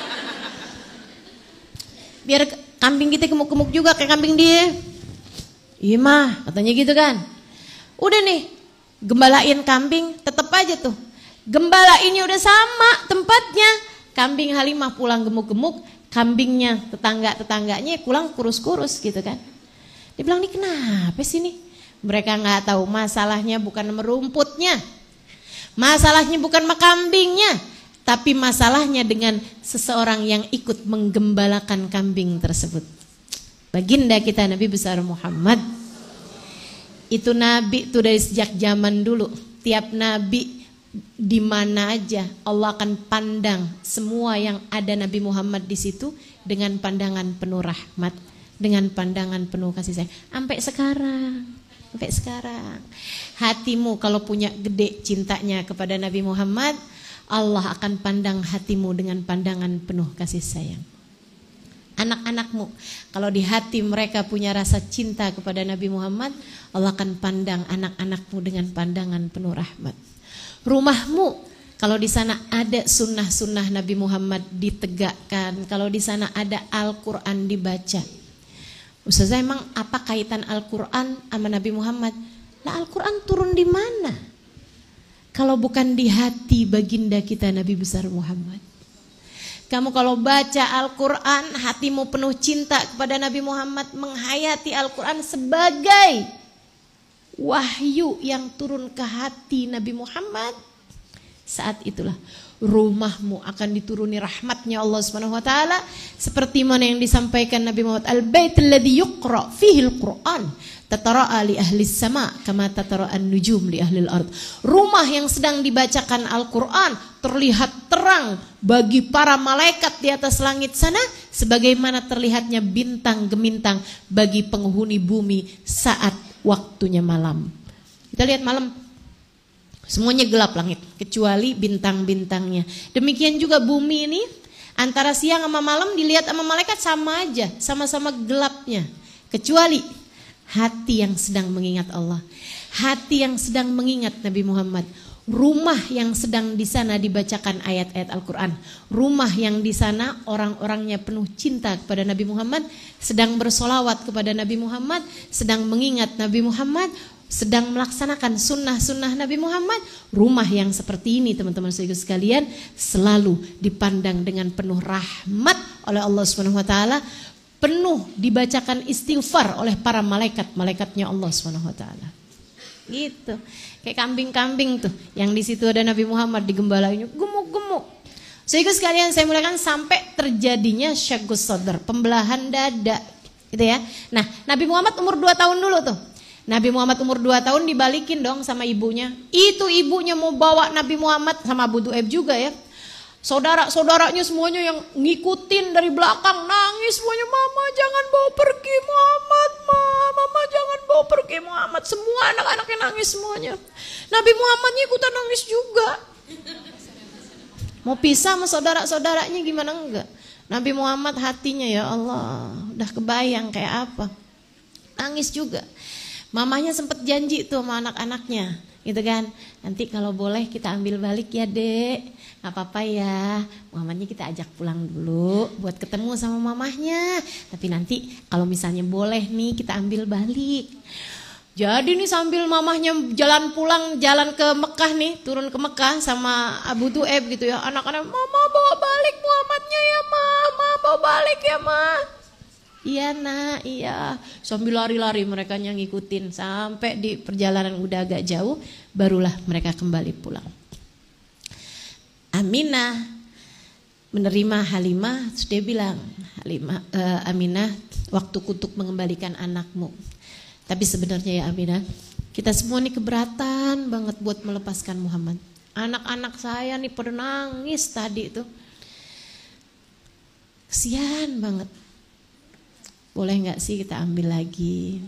Biar kambing kita gemuk-gemuk juga kayak kambing dia. Iya mah, katanya gitu kan. Udah nih, gembalain kambing tetep aja tuh. Gembalainnya udah sama tempatnya. Kambing Halimah pulang gemuk-gemuk, kambingnya tetangganya pulang kurus-kurus gitu kan. Dia bilang, "Ini kenapa sih nih?" Mereka nggak tahu masalahnya bukan sama rumputnya. Masalahnya bukan sama kambingnya, tapi masalahnya dengan seseorang yang ikut menggembalakan kambing tersebut. Baginda kita Nabi besar Muhammad. Itu nabi tuh dari sejak zaman dulu. Tiap nabi di mana aja Allah akan pandang semua yang ada Nabi Muhammad di situ dengan pandangan penuh rahmat, dengan pandangan penuh kasih sayang. Sampai sekarang hatimu kalau punya gede cintanya kepada Nabi Muhammad, Allah akan pandang hatimu dengan pandangan penuh kasih sayang. Anak-anakmu kalau di hati mereka punya rasa cinta kepada Nabi Muhammad, Allah akan pandang anak-anakmu dengan pandangan penuh rahmat. Rumahmu kalau di sana ada sunnah-sunnah Nabi Muhammad ditegakkan, kalau di sana ada Al-Quran dibaca. Ustazah, emang apa kaitan Al-Quran sama Nabi Muhammad? Lah, Al-Quran turun di mana? Kalau bukan di hati baginda kita Nabi besar Muhammad. Kamu kalau baca Al-Quran, hatimu penuh cinta kepada Nabi Muhammad, menghayati Al-Quran sebagai wahyu yang turun ke hati Nabi Muhammad, saat itulah rumahmu akan dituruni rahmatnya Allah Subhanahu wa taala, seperti mana yang disampaikan Nabi Muhammad, al-baitul ladzi yuqra fihi al-Qur'an tatara'a li ahli sama kama tatara'an nujum li ahli al-ard. Rumah yang sedang dibacakan Al-Qur'an terlihat terang bagi para malaikat di atas langit sana, sebagaimana terlihatnya bintang gemintang bagi penghuni bumi saat waktunya malam. Kita lihat malam semuanya gelap langit kecuali bintang-bintangnya. Demikian juga bumi ini antara siang sama malam dilihat sama malaikat sama aja, sama-sama gelapnya. Kecuali hati yang sedang mengingat Allah, hati yang sedang mengingat Nabi Muhammad, rumah yang sedang di sana dibacakan ayat-ayat Al-Quran, rumah yang di sana orang-orangnya penuh cinta kepada Nabi Muhammad, sedang bersolawat kepada Nabi Muhammad, sedang mengingat Nabi Muhammad, sedang melaksanakan sunnah-sunnah Nabi Muhammad. Rumah yang seperti ini, teman-teman sekalian, selalu dipandang dengan penuh rahmat oleh Allah Subhanahu wa taala, penuh dibacakan istighfar oleh para malaikat-malaikatnya Allah Subhanahu wa taala. gitu. Kayak kambing-kambing tuh, yang di situ ada Nabi Muhammad digembalainya gemuk-gemuk. Sehingga sekalian saya mulakan sampai terjadinya syaqqus sadr, pembelahan dada, gitu ya. Nah, Nabi Muhammad umur 2 tahun dulu tuh. Nabi Muhammad umur 2 tahun dibalikin dong sama ibunya. Itu ibunya mau bawa Nabi Muhammad sama Abu Du'aib juga ya. Saudara-saudaranya semuanya yang ngikutin dari belakang nangis semuanya, mama jangan bawa pergi Muhammad, mama jangan bawa pergi Muhammad. Semua anak-anaknya nangis semuanya. Nabi Muhammadnya ikutan nangis juga. Mau pisah sama saudara-saudaranya gimana enggak? Nabi Muhammad hatinya ya Allah, udah kebayang kayak apa. Nangis juga. Mamanya sempat janji tuh sama anak-anaknya, gitu kan. Nanti kalau boleh kita ambil balik ya dek, gak apa-apa ya. Mamanya kita ajak pulang dulu buat ketemu sama mamahnya. Tapi nanti kalau misalnya boleh nih kita ambil balik. Jadi nih sambil mamahnya jalan pulang, jalan ke Mekah nih, turun ke Mekah sama Abu Du'aib gitu ya. Anak-anak, mama bawa balik Muhammadnya ya mama, bawa balik ya ma. Iya nak, iya. Sambil lari-lari mereka yang ngikutin sampai di perjalanan udah agak jauh, barulah mereka kembali pulang. Aminah menerima Halimah, terus dia bilang, Aminah, waktu kutuk mengembalikan anakmu. Tapi sebenarnya ya Aminah, kita semua nih keberatan banget buat melepaskan Muhammad. Anak-anak saya nih pada nangis tadi tuh, kesian banget. Boleh nggak sih kita ambil lagi?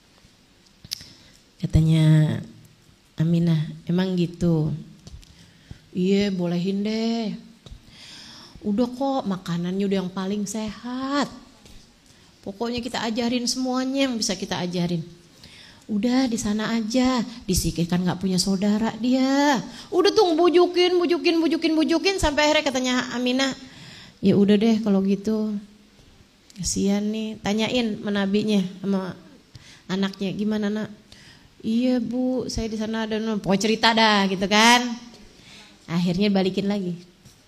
Katanya Aminah, emang gitu? Iya bolehin deh. Udah kok makanannya udah yang paling sehat. Pokoknya kita ajarin semuanya yang bisa kita ajarin. Udah di sana aja, disikirkan nggak punya saudara dia. Udah tuh bujukin sampai akhirnya katanya Aminah, ya udah deh kalau gitu. Kasihan nih, tanyain menabinya sama anaknya, gimana nak? Iya bu, saya di sana ada, pokoknya cerita dah gitu kan. Akhirnya balikin lagi.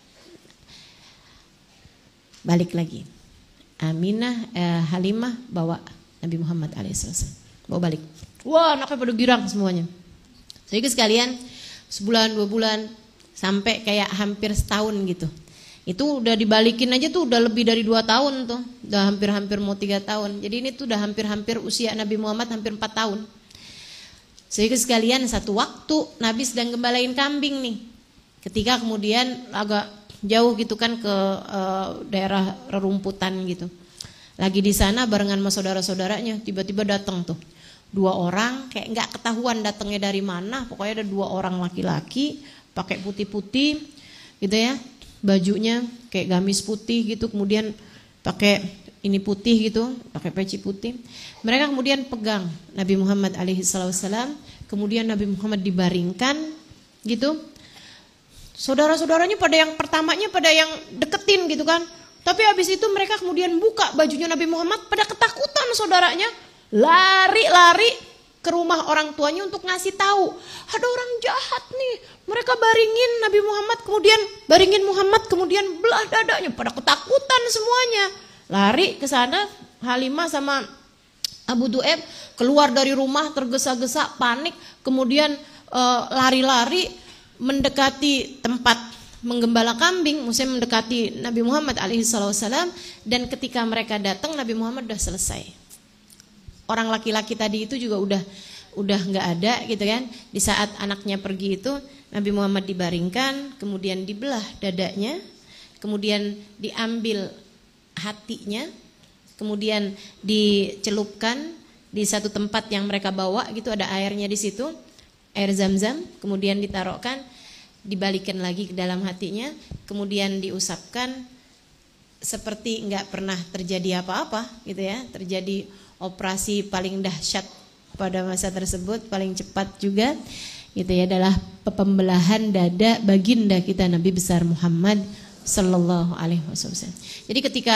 Balik lagi. Aminah, Halimah bawa Nabi Muhammad alaihissalam, bawa balik. Wah anaknya pada girang semuanya. Jadi sekalian sebulan 2 bulan sampai kayak hampir setahun gitu. Itu udah dibalikin aja tuh udah lebih dari 2 tahun tuh, udah hampir mau 3 tahun. Jadi ini tuh udah hampir usia Nabi Muhammad hampir 4 tahun. Sehingga sekalian satu waktu Nabi sedang gembalain kambing nih, ketika kemudian agak jauh gitu kan ke daerah rerumputan gitu. Lagi di sana barengan sama saudara-saudaranya, tiba-tiba datang tuh 2 orang, kayak nggak ketahuan datangnya dari mana. Pokoknya ada 2 orang laki-laki pakai putih-putih gitu ya. Bajunya kayak gamis putih gitu, kemudian pakai ini putih gitu, pakai peci putih. Mereka kemudian pegang Nabi Muhammad alaihissalam, kemudian Nabi Muhammad dibaringkan gitu. Saudara-saudaranya pada yang pertamanya pada yang deketin gitu kan. Tapi habis itu mereka kemudian buka bajunya Nabi Muhammad, pada ketakutan saudaranya, lari-lari ke rumah orang tuanya untuk ngasih tahu, ada orang jahat nih, mereka baringin Nabi Muhammad, kemudian baringin Muhammad, kemudian belah dadanya, pada ketakutan semuanya. Lari ke sana, Halimah sama Abu Du'aib keluar dari rumah tergesa-gesa, panik, kemudian lari-lari mendekati tempat menggembala kambing, maksudnya mendekati Nabi Muhammad alaihissalam, dan ketika mereka datang Nabi Muhammad sudah selesai. Orang laki-laki tadi itu juga udah nggak ada gitu kan. Di saat anaknya pergi itu Nabi Muhammad dibaringkan, kemudian dibelah dadanya, kemudian diambil hatinya, kemudian dicelupkan di satu tempat yang mereka bawa gitu, ada airnya di situ, air zam-zam, kemudian ditaruhkan, dibalikan lagi ke dalam hatinya, kemudian diusapkan seperti nggak pernah terjadi apa-apa gitu ya. Terjadi operasi paling dahsyat pada masa tersebut, paling cepat juga gitu ya, adalah pembelahan dada baginda kita Nabi besar Muhammad sallallahu alaihi wasallam. Jadi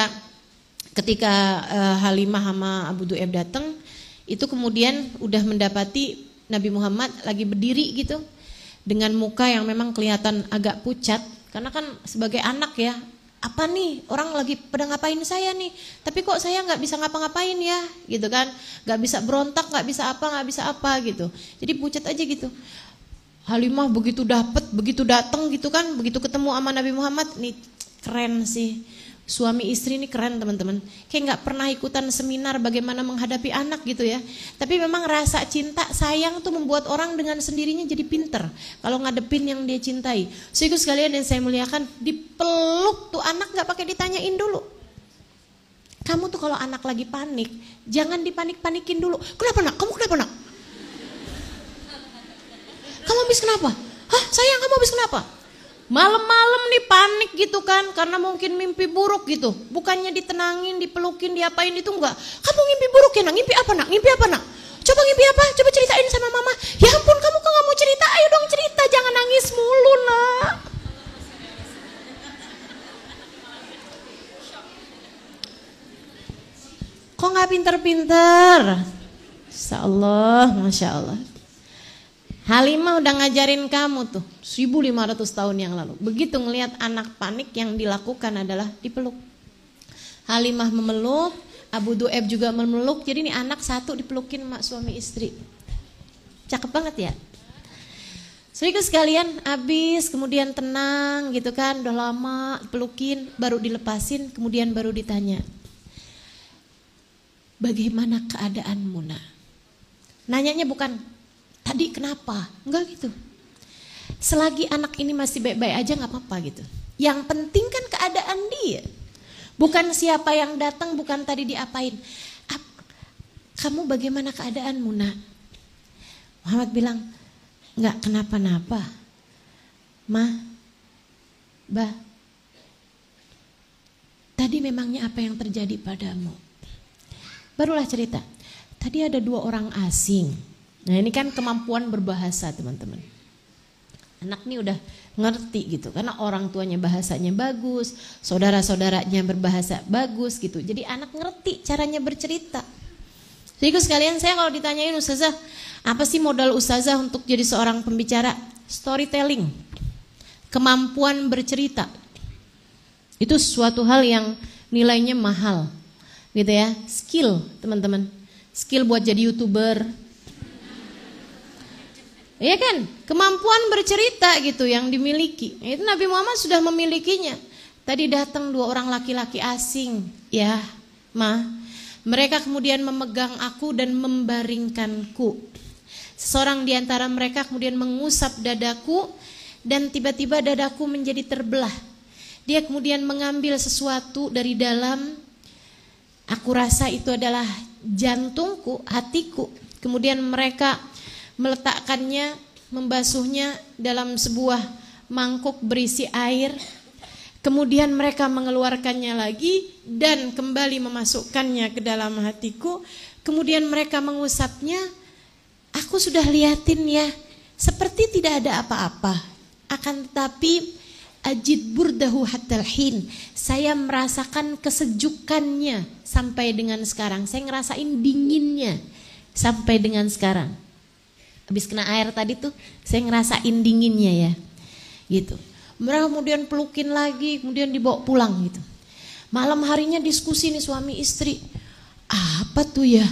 ketika Halimah sama Abu Du'aib datang, itu kemudian udah mendapati Nabi Muhammad lagi berdiri gitu dengan muka yang memang kelihatan agak pucat, karena kan sebagai anak ya, apa nih, orang lagi pada ngapain saya nih, tapi kok saya nggak bisa ngapa-ngapain ya, gitu kan, nggak bisa berontak, nggak bisa apa gitu. Jadi pucat aja gitu. Halimah begitu dapet, begitu datang gitu kan, begitu ketemu sama Nabi Muhammad, nih keren sih. Suami istri ini keren teman-teman. Kayak nggak pernah ikutan seminar bagaimana menghadapi anak gitu ya. Tapi memang rasa cinta sayang tuh membuat orang dengan sendirinya jadi pinter kalau ngadepin yang dia cintai. Sehingga sekalian yang saya muliakan, dipeluk tuh anak nggak pakai ditanyain dulu. Kamu tuh kalau anak lagi panik, jangan dipanik-panikin dulu. Kenapa nak? Kamu kenapa nak? Kamu habis kenapa? Hah sayang, kamu habis kenapa? Malam-malam nih panik gitu kan, karena mungkin mimpi buruk gitu. Bukannya ditenangin, dipelukin, diapain itu enggak. Kamu ngimpi buruk ya nak? Ngimpi apa nak? Ngimpi apa nak? Coba ngimpi apa? Coba ceritain sama mama. Ya ampun, kamu kok gak mau cerita? Ayo dong cerita, jangan nangis mulu nak. Kok gak pinter-pinter? Insya Allah, Masya Allah. Halimah udah ngajarin kamu tuh 1500 tahun yang lalu. Begitu ngelihat anak panik, yang dilakukan adalah dipeluk. Halimah memeluk, Abu Du'aib juga memeluk. Jadi nih anak satu dipelukin mak suami istri. Cakep banget ya. Saudara sekalian, habis kemudian tenang gitu kan, udah lama pelukin, baru dilepasin, kemudian baru ditanya, bagaimana keadaanmu nak? Nanyanya bukan tadi kenapa? Enggak gitu. Selagi anak ini masih baik-baik aja gak apa-apa gitu. Yang penting kan keadaan dia. Bukan siapa yang datang, bukan tadi diapain. Kamu bagaimana keadaanmu nak? Muhammad bilang, gak kenapa-napa. Ma, Bah, tadi memangnya apa yang terjadi padamu? Barulah cerita. Tadi ada 2 orang asing. Nah ini kan kemampuan berbahasa teman-teman. Anak ini udah ngerti gitu. Karena orang tuanya bahasanya bagus. Saudara-saudaranya berbahasa bagus gitu. Jadi anak ngerti caranya bercerita. Jadi sekalian saya kalau ditanyain Ustazah, apa sih modal Ustazah untuk jadi seorang pembicara? Storytelling. Kemampuan bercerita. Itu suatu hal yang nilainya mahal. Gitu ya. Skill teman-teman. Skill buat jadi YouTuber. Iya kan, kemampuan bercerita gitu yang dimiliki. Itu Nabi Muhammad sudah memilikinya. Tadi datang 2 orang laki-laki asing, ya, Ma. Mereka kemudian memegang aku dan membaringkanku. Seseorang di antara mereka kemudian mengusap dadaku dan tiba-tiba dadaku menjadi terbelah. Dia kemudian mengambil sesuatu dari dalam. Aku rasa itu adalah jantungku, hatiku. Kemudian mereka meletakkannya, membasuhnya dalam sebuah mangkuk berisi air. Kemudian mereka mengeluarkannya lagi dan kembali memasukkannya ke dalam hatiku. Kemudian mereka mengusapnya. Aku sudah liatin ya, seperti tidak ada apa-apa. Akan tetapi ajid burdahu hatal hin. Saya merasakan kesejukannya sampai dengan sekarang. Saya ngerasain dinginnya sampai dengan sekarang. Habis kena air tadi tuh saya ngerasain dinginnya ya gitu. Mereka kemudian pelukin lagi, kemudian dibawa pulang gitu. Malam harinya diskusi nih suami istri. Apa tuh ya?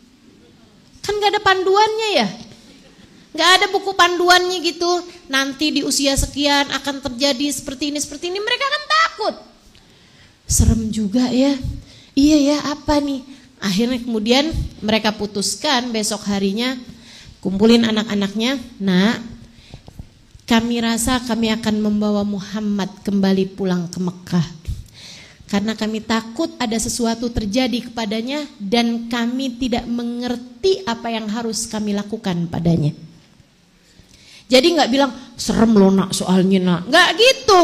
Kan gak ada panduannya ya. Gak ada buku panduannya gitu. Nanti di usia sekian akan terjadi seperti ini. Mereka kan takut. Serem juga ya. Iya ya, apa nih? Akhirnya kemudian mereka putuskan besok harinya kumpulin anak-anaknya. Nah, kami rasa kami akan membawa Muhammad kembali pulang ke Mekah. Karena kami takut ada sesuatu terjadi kepadanya dan kami tidak mengerti apa yang harus kami lakukan padanya. Jadi gak bilang, serem loh nak soalnya nak. Gak gitu.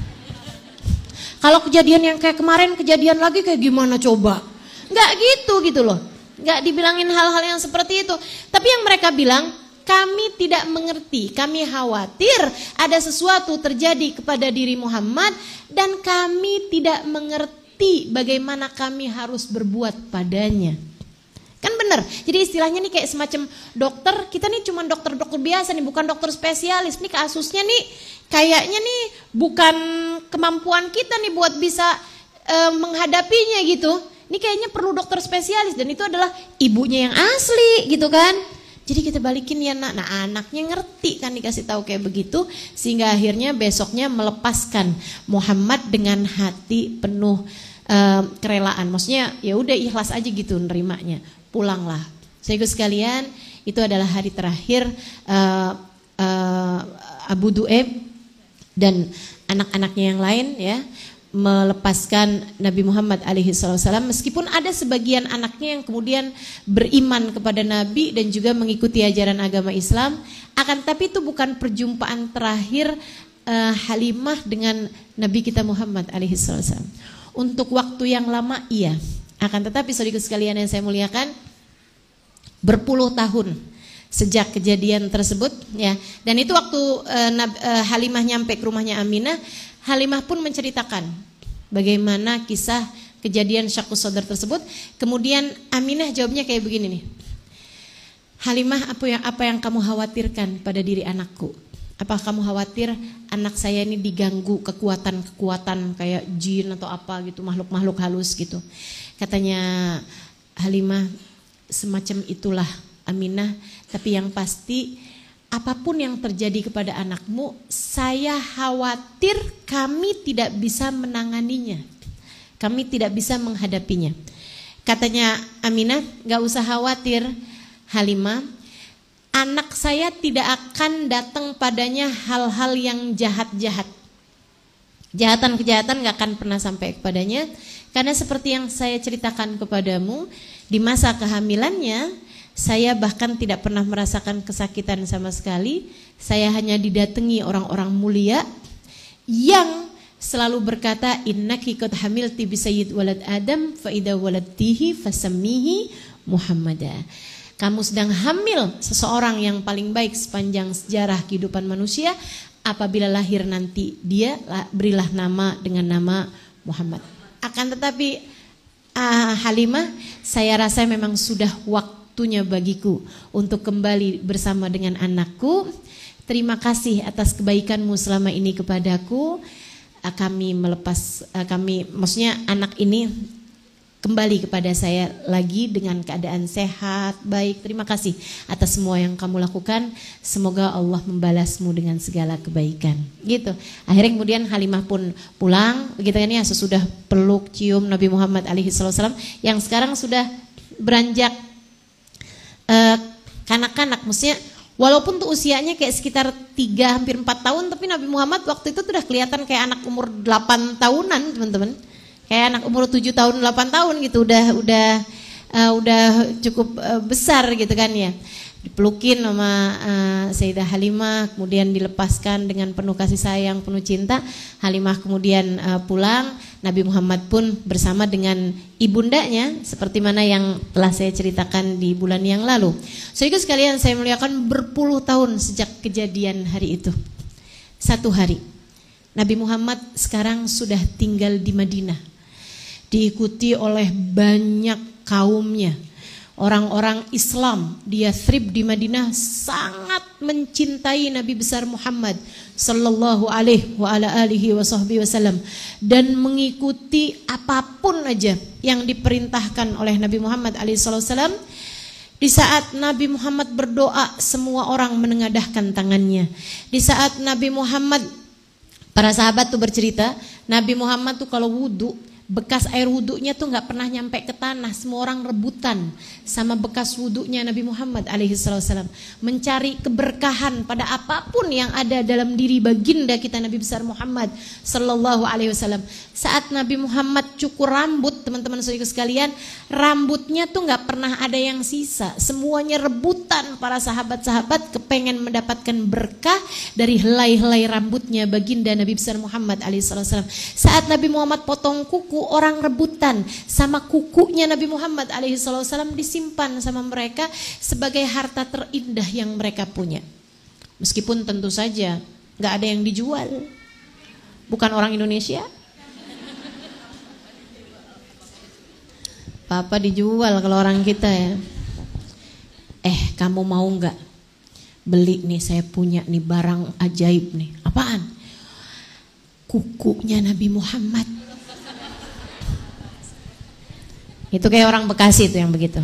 Kalau kejadian yang kayak kemarin, kejadian lagi kayak gimana coba? Gak gitu loh. Gak dibilangin hal-hal yang seperti itu. Tapi yang mereka bilang, kami tidak mengerti, kami khawatir ada sesuatu terjadi kepada diri Muhammad dan kami tidak mengerti bagaimana kami harus berbuat padanya. Kan bener. Jadi istilahnya nih kayak semacam dokter, kita nih cuma dokter-dokter biasa nih, bukan dokter spesialis. Nih kasusnya nih kayaknya nih bukan kemampuan kita nih buat bisa menghadapinya gitu. Ini kayaknya perlu dokter spesialis dan itu adalah ibunya yang asli gitu kan. Jadi kita balikin ya nak. Nah anaknya ngerti kan dikasih tahu kayak begitu, sehingga akhirnya besoknya melepaskan Muhammad dengan hati penuh kerelaan. Maksudnya ya udah ikhlas aja gitu nerimanya. Pulanglah. Saudara sekalian, itu adalah hari terakhir Abu Du'aib dan anak-anaknya yang lain ya melepaskan Nabi Muhammad alaihi wasallam, meskipun ada sebagian anaknya yang kemudian beriman kepada Nabi dan juga mengikuti ajaran agama Islam, akan tapi itu bukan perjumpaan terakhir Halimah dengan Nabi kita Muhammad alaihi wasallam. Untuk waktu yang lama iya, akan tetapi saudara sekalian yang saya muliakan, berpuluh tahun sejak kejadian tersebut ya. Dan itu waktu Halimah nyampe ke rumahnya Aminah, Halimah pun menceritakan bagaimana kisah kejadian syaqqus sadar tersebut. Kemudian Aminah jawabnya kayak begini nih. Halimah, apa yang kamu khawatirkan pada diri anakku? Apa kamu khawatir anak saya ini diganggu kekuatan-kekuatan kayak jin atau apa gitu, makhluk-makhluk halus gitu? Katanya Halimah, semacam itulah Aminah, tapi yang pasti apapun yang terjadi kepada anakmu, saya khawatir kami tidak bisa menanganinya. Kami tidak bisa menghadapinya. Katanya Aminah, gak usah khawatir Halimah, anak saya tidak akan datang padanya hal-hal yang jahat-jahat. Kejahatan-kejahatan gak akan pernah sampai kepadanya. Karena seperti yang saya ceritakan kepadamu, di masa kehamilannya, saya bahkan tidak pernah merasakan kesakitan sama sekali. Saya hanya didatangi orang-orang mulia yang selalu berkata, innaki qad hamilti bi sayyid walad Adam fa idza waladtihi fasammihi Muhammada. Kamu sedang hamil seseorang yang paling baik sepanjang sejarah kehidupan manusia. Apabila lahir nanti dia, berilah nama dengan nama Muhammad. Akan tetapi Halimah, saya rasa memang sudah waktunya bagiku untuk kembali bersama dengan anakku. Terima kasih atas kebaikanmu selama ini kepadaku. Maksudnya anak ini kembali kepada saya lagi dengan keadaan sehat, baik. Terima kasih atas semua yang kamu lakukan. Semoga Allah membalasmu dengan segala kebaikan. Gitu. Akhirnya kemudian Halimah pun pulang, begitu kan ya, sesudah peluk cium Nabi Muhammad alaihi wasallam yang sekarang sudah beranjak kanak-kanak. Maksudnya walaupun tuh usianya kayak sekitar 3 hampir 4 tahun, tapi Nabi Muhammad waktu itu sudah kelihatan kayak anak umur 8 tahunan, teman-teman. Kayak anak umur 7 tahun 8 tahun gitu, udah cukup besar gitu kan ya. Dipelukin sama Sayyidah Halimah, kemudian dilepaskan dengan penuh kasih sayang, penuh cinta. Halimah kemudian pulang, Nabi Muhammad pun bersama dengan ibundanya seperti mana yang telah saya ceritakan di bulan yang lalu. Saudara sekalian, saya muliakan, berpuluh tahun sejak kejadian hari itu. Satu hari Nabi Muhammad sekarang sudah tinggal di Madinah, diikuti oleh banyak kaumnya. Orang-orang Islam di Yathrib di Madinah sangat mencintai Nabi besar Muhammad sallallahu alaihi wasallam dan mengikuti apapun aja yang diperintahkan oleh Nabi Muhammad alaihi wasallam. Di saat Nabi Muhammad berdoa, semua orang menengadahkan tangannya. Di saat Nabi Muhammad, para sahabat tuh bercerita, Nabi Muhammad tuh kalau wudu, bekas air wudunya tuh nggak pernah nyampe ke tanah. Semua orang rebutan sama bekas wudunya Nabi Muhammad alaihi wasallam, mencari keberkahan pada apapun yang ada dalam diri baginda kita Nabi besar Muhammad sallallahu alaihi wasallam. Saat Nabi Muhammad cukur rambut, teman-teman saudara sekalian, rambutnya tuh nggak pernah ada yang sisa. Semuanya rebutan, para sahabat-sahabat kepengen mendapatkan berkah dari helai-helai rambutnya baginda Nabi besar Muhammad alaihi wasallam. Saat Nabi Muhammad potong kuku, orang rebutan sama kukunya Nabi Muhammad alaihi wasallam, disimpan sama mereka sebagai harta terindah yang mereka punya. Meskipun tentu saja nggak ada yang dijual, bukan orang Indonesia. Apa dijual kalau orang kita ya. Kamu mau nggak beli nih, saya punya nih barang ajaib nih. Apaan? Kukunya Nabi Muhammad. Itu kayak orang Bekasi itu yang begitu.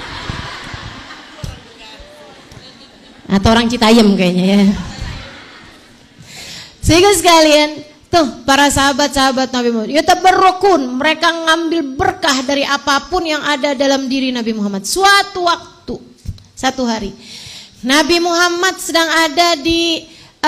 Atau orang Citayam kayaknya ya. Sehingga sekalian, tuh para sahabat-sahabat Nabi Muhammad, yatabarrukun, mereka ngambil berkah dari apapun yang ada dalam diri Nabi Muhammad. Suatu waktu, satu hari, Nabi Muhammad sedang ada di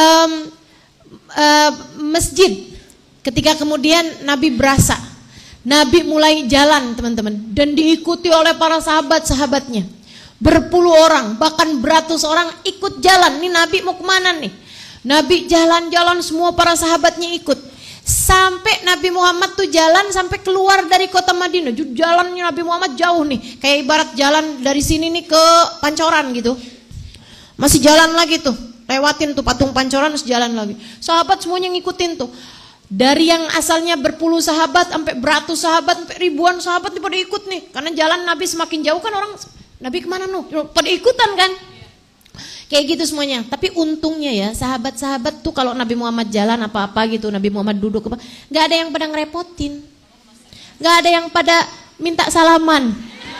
masjid. Ketika kemudian Nabi berasa, Nabi mulai jalan teman-teman, dan diikuti oleh para sahabat-sahabatnya. Berpuluh orang, bahkan beratus orang ikut jalan. Nih Nabi mau kemana nih? Nabi jalan-jalan, semua para sahabatnya ikut. Sampai Nabi Muhammad tuh jalan sampai keluar dari kota Madinah. Jalannya Nabi Muhammad jauh nih, kayak ibarat jalan dari sini nih ke Pancoran gitu. Masih jalan lagi tuh, lewatin tuh patung Pancoran, terus jalan lagi. Sahabat semuanya ngikutin tuh. Dari yang asalnya berpuluh sahabat sampai beratus sahabat, sampai ribuan sahabat nih pada ikut nih. Karena jalan Nabi semakin jauh kan, orang Nabi kemana nuh? Pada ikutan kan? Kayak gitu semuanya. Tapi untungnya ya, sahabat-sahabat tuh kalau Nabi Muhammad jalan apa-apa gitu, Nabi Muhammad duduk apa, nggak ada yang pada ngerepotin, nggak ada yang pada minta salaman.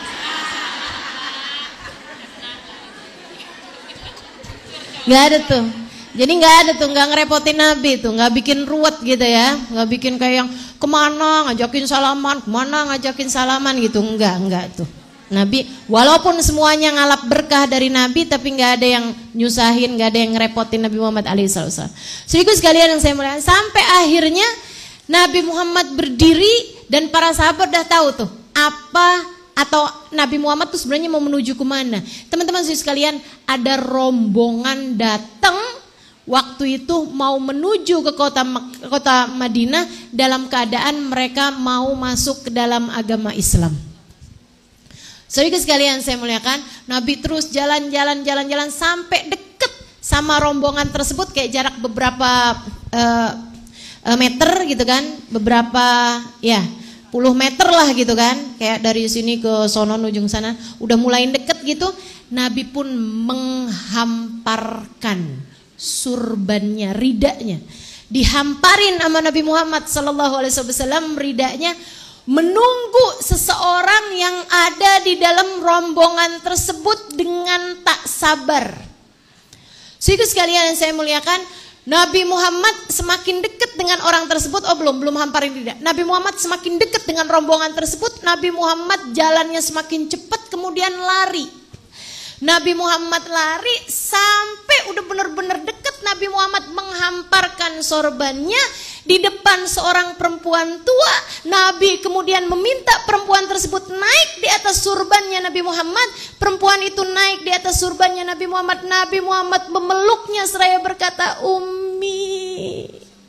Nggak ada tuh. Jadi nggak ada tuh, nggak ngerepotin Nabi tuh, nggak bikin ruwet gitu ya, nggak bikin kayak yang kemana ngajakin salaman, kemana ngajakin salaman gitu, nggak tuh. Nabi walaupun semuanya ngalap berkah dari Nabi, tapi nggak ada yang nyusahin, nggak ada yang ngerepotin Nabi Muhammad alaihissalam. Sedikit sekalian yang saya muliakan, sampai akhirnya Nabi Muhammad berdiri dan para sahabat udah tahu tuh apa atau Nabi Muhammad tuh sebenarnya mau menuju kemana. Teman-teman sekalian, ada rombongan datang waktu itu mau menuju ke kota Madinah dalam keadaan mereka mau masuk ke dalam agama Islam. Saudara sekalian saya muliakan, Nabi terus jalan-jalan sampai deket sama rombongan tersebut, kayak jarak beberapa meter gitu kan, beberapa ya puluh meter lah gitu kan, kayak dari sini ke sono ujung sana udah mulai deket gitu. Nabi pun menghamparkan surbannya, ridanya, dihamparin sama Nabi Muhammad SAW ridanya, menunggu seseorang yang ada di dalam rombongan tersebut dengan tak sabar. Saudara sekalian yang saya muliakan, Nabi Muhammad semakin dekat dengan orang tersebut. Belum hamparin tidak. Nabi Muhammad semakin dekat dengan rombongan tersebut. Nabi Muhammad jalannya semakin cepat, kemudian lari. Nabi Muhammad lari sampai udah benar-benar dekat. Nabi Muhammad menghamparkan sorbannya di depan seorang perempuan tua. Nabi kemudian meminta perempuan tersebut naik di atas surbannya Nabi Muhammad. Perempuan itu naik di atas surbannya Nabi Muhammad. Nabi Muhammad memeluknya seraya berkata, Ummi.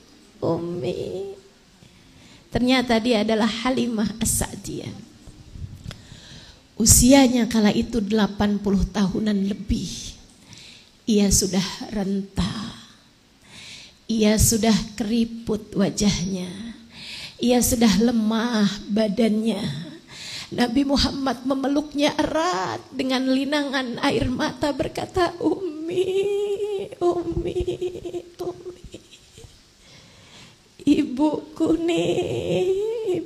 Ternyata dia adalah Halimah As-Sa'diyah. Usianya kala itu 80 tahunan lebih. Ia sudah renta. Ia sudah keriput wajahnya. Ia sudah lemah badannya. Nabi Muhammad memeluknya erat dengan linangan air mata berkata, Ummi. Ibuku nih.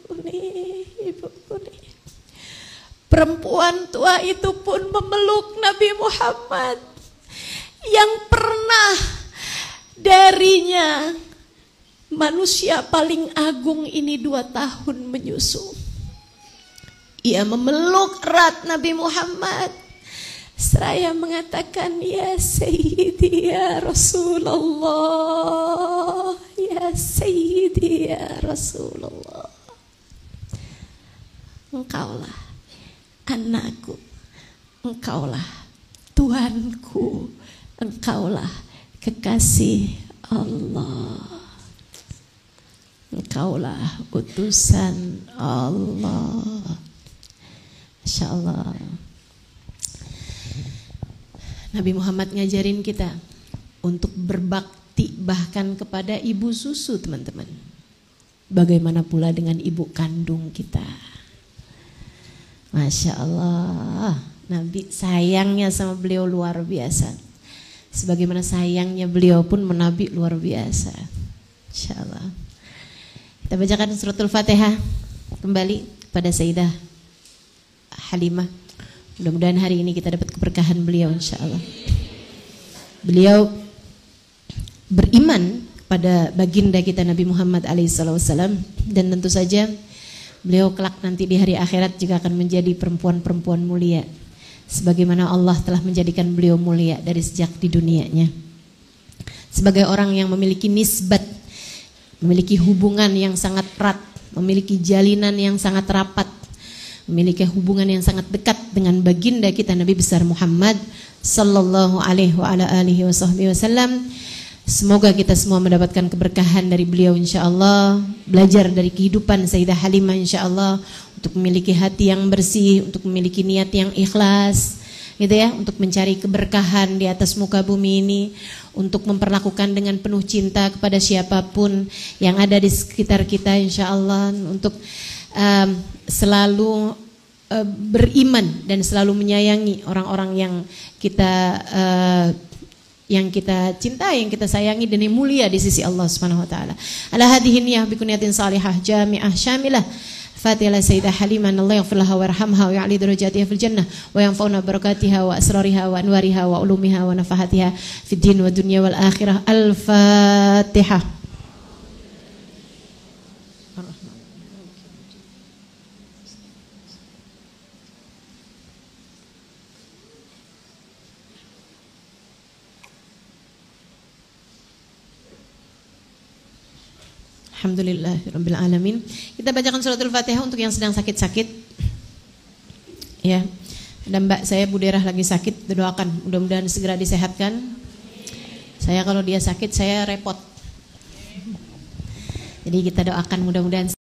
Perempuan tua itu pun memeluk Nabi Muhammad yang pernah darinya manusia paling agung ini 2 tahun menyusu. Ia memeluk erat Nabi Muhammad seraya mengatakan, Ya Sayyidi ya Rasulullah, Ya Sayyidi ya Rasulullah, engkaulah anakku, engkaulah Tuhanku, engkaulah kekasih Allah, engkaulah utusan Allah. Masya Allah. Nabi Muhammad ngajarin kita untuk berbakti bahkan kepada ibu susu, teman-teman. Bagaimana pula dengan ibu kandung kita? Masya Allah, Nabi sayangnya sama beliau luar biasa. Sebagaimana sayangnya beliau pun menabi luar biasa. Insya Allah. Kita bacakan suratul Fatihah kembali pada Sayyidah Halimah. Mudah-mudahan hari ini kita dapat keberkahan beliau insya Allah. Beliau beriman pada baginda kita Nabi Muhammad SAW, dan tentu saja beliau kelak nanti di hari akhirat juga akan menjadi perempuan-perempuan mulia, sebagaimana Allah telah menjadikan beliau mulia dari sejak di dunianya. Sebagai orang yang memiliki nisbat, memiliki hubungan yang sangat erat, memiliki jalinan yang sangat rapat, memiliki hubungan yang sangat dekat dengan baginda kita Nabi besar Muhammad sallallahu alaihi wa ala alihi wasallam. Semoga kita semua mendapatkan keberkahan dari beliau insyaallah, belajar dari kehidupan Sayyidah Halimah insyaallah, untuk memiliki hati yang bersih, untuk memiliki niat yang ikhlas, gitu ya, untuk mencari keberkahan di atas muka bumi ini, untuk memperlakukan dengan penuh cinta kepada siapapun yang ada di sekitar kita insyaallah, untuk selalu beriman dan selalu menyayangi orang-orang yang kita cintai, yang kita sayangi dan yang mulia di sisi Allah Subhanahu wa taala. Ala hadhihi niyyah bi kunyatin salihah jami'ah syamilah. Fatihah Sayyidah Halimah, Allah yaghfir laha warhamha wa ya'li darajatiha fil jannah wa yanfa'una barakatiha wa asrariha wa anwariha wa ulumiha wa nafahatiha fid din wa dunya wal akhirah. Al-Fatihah. Alhamdulillahirabbil alamin. Kita bacakan suratul Fatihah untuk yang sedang sakit-sakit. Ya. Dan Mbak saya Buderah lagi sakit, doakan mudah-mudahan segera disehatkan. Saya kalau dia sakit saya repot. Jadi kita doakan mudah-mudahan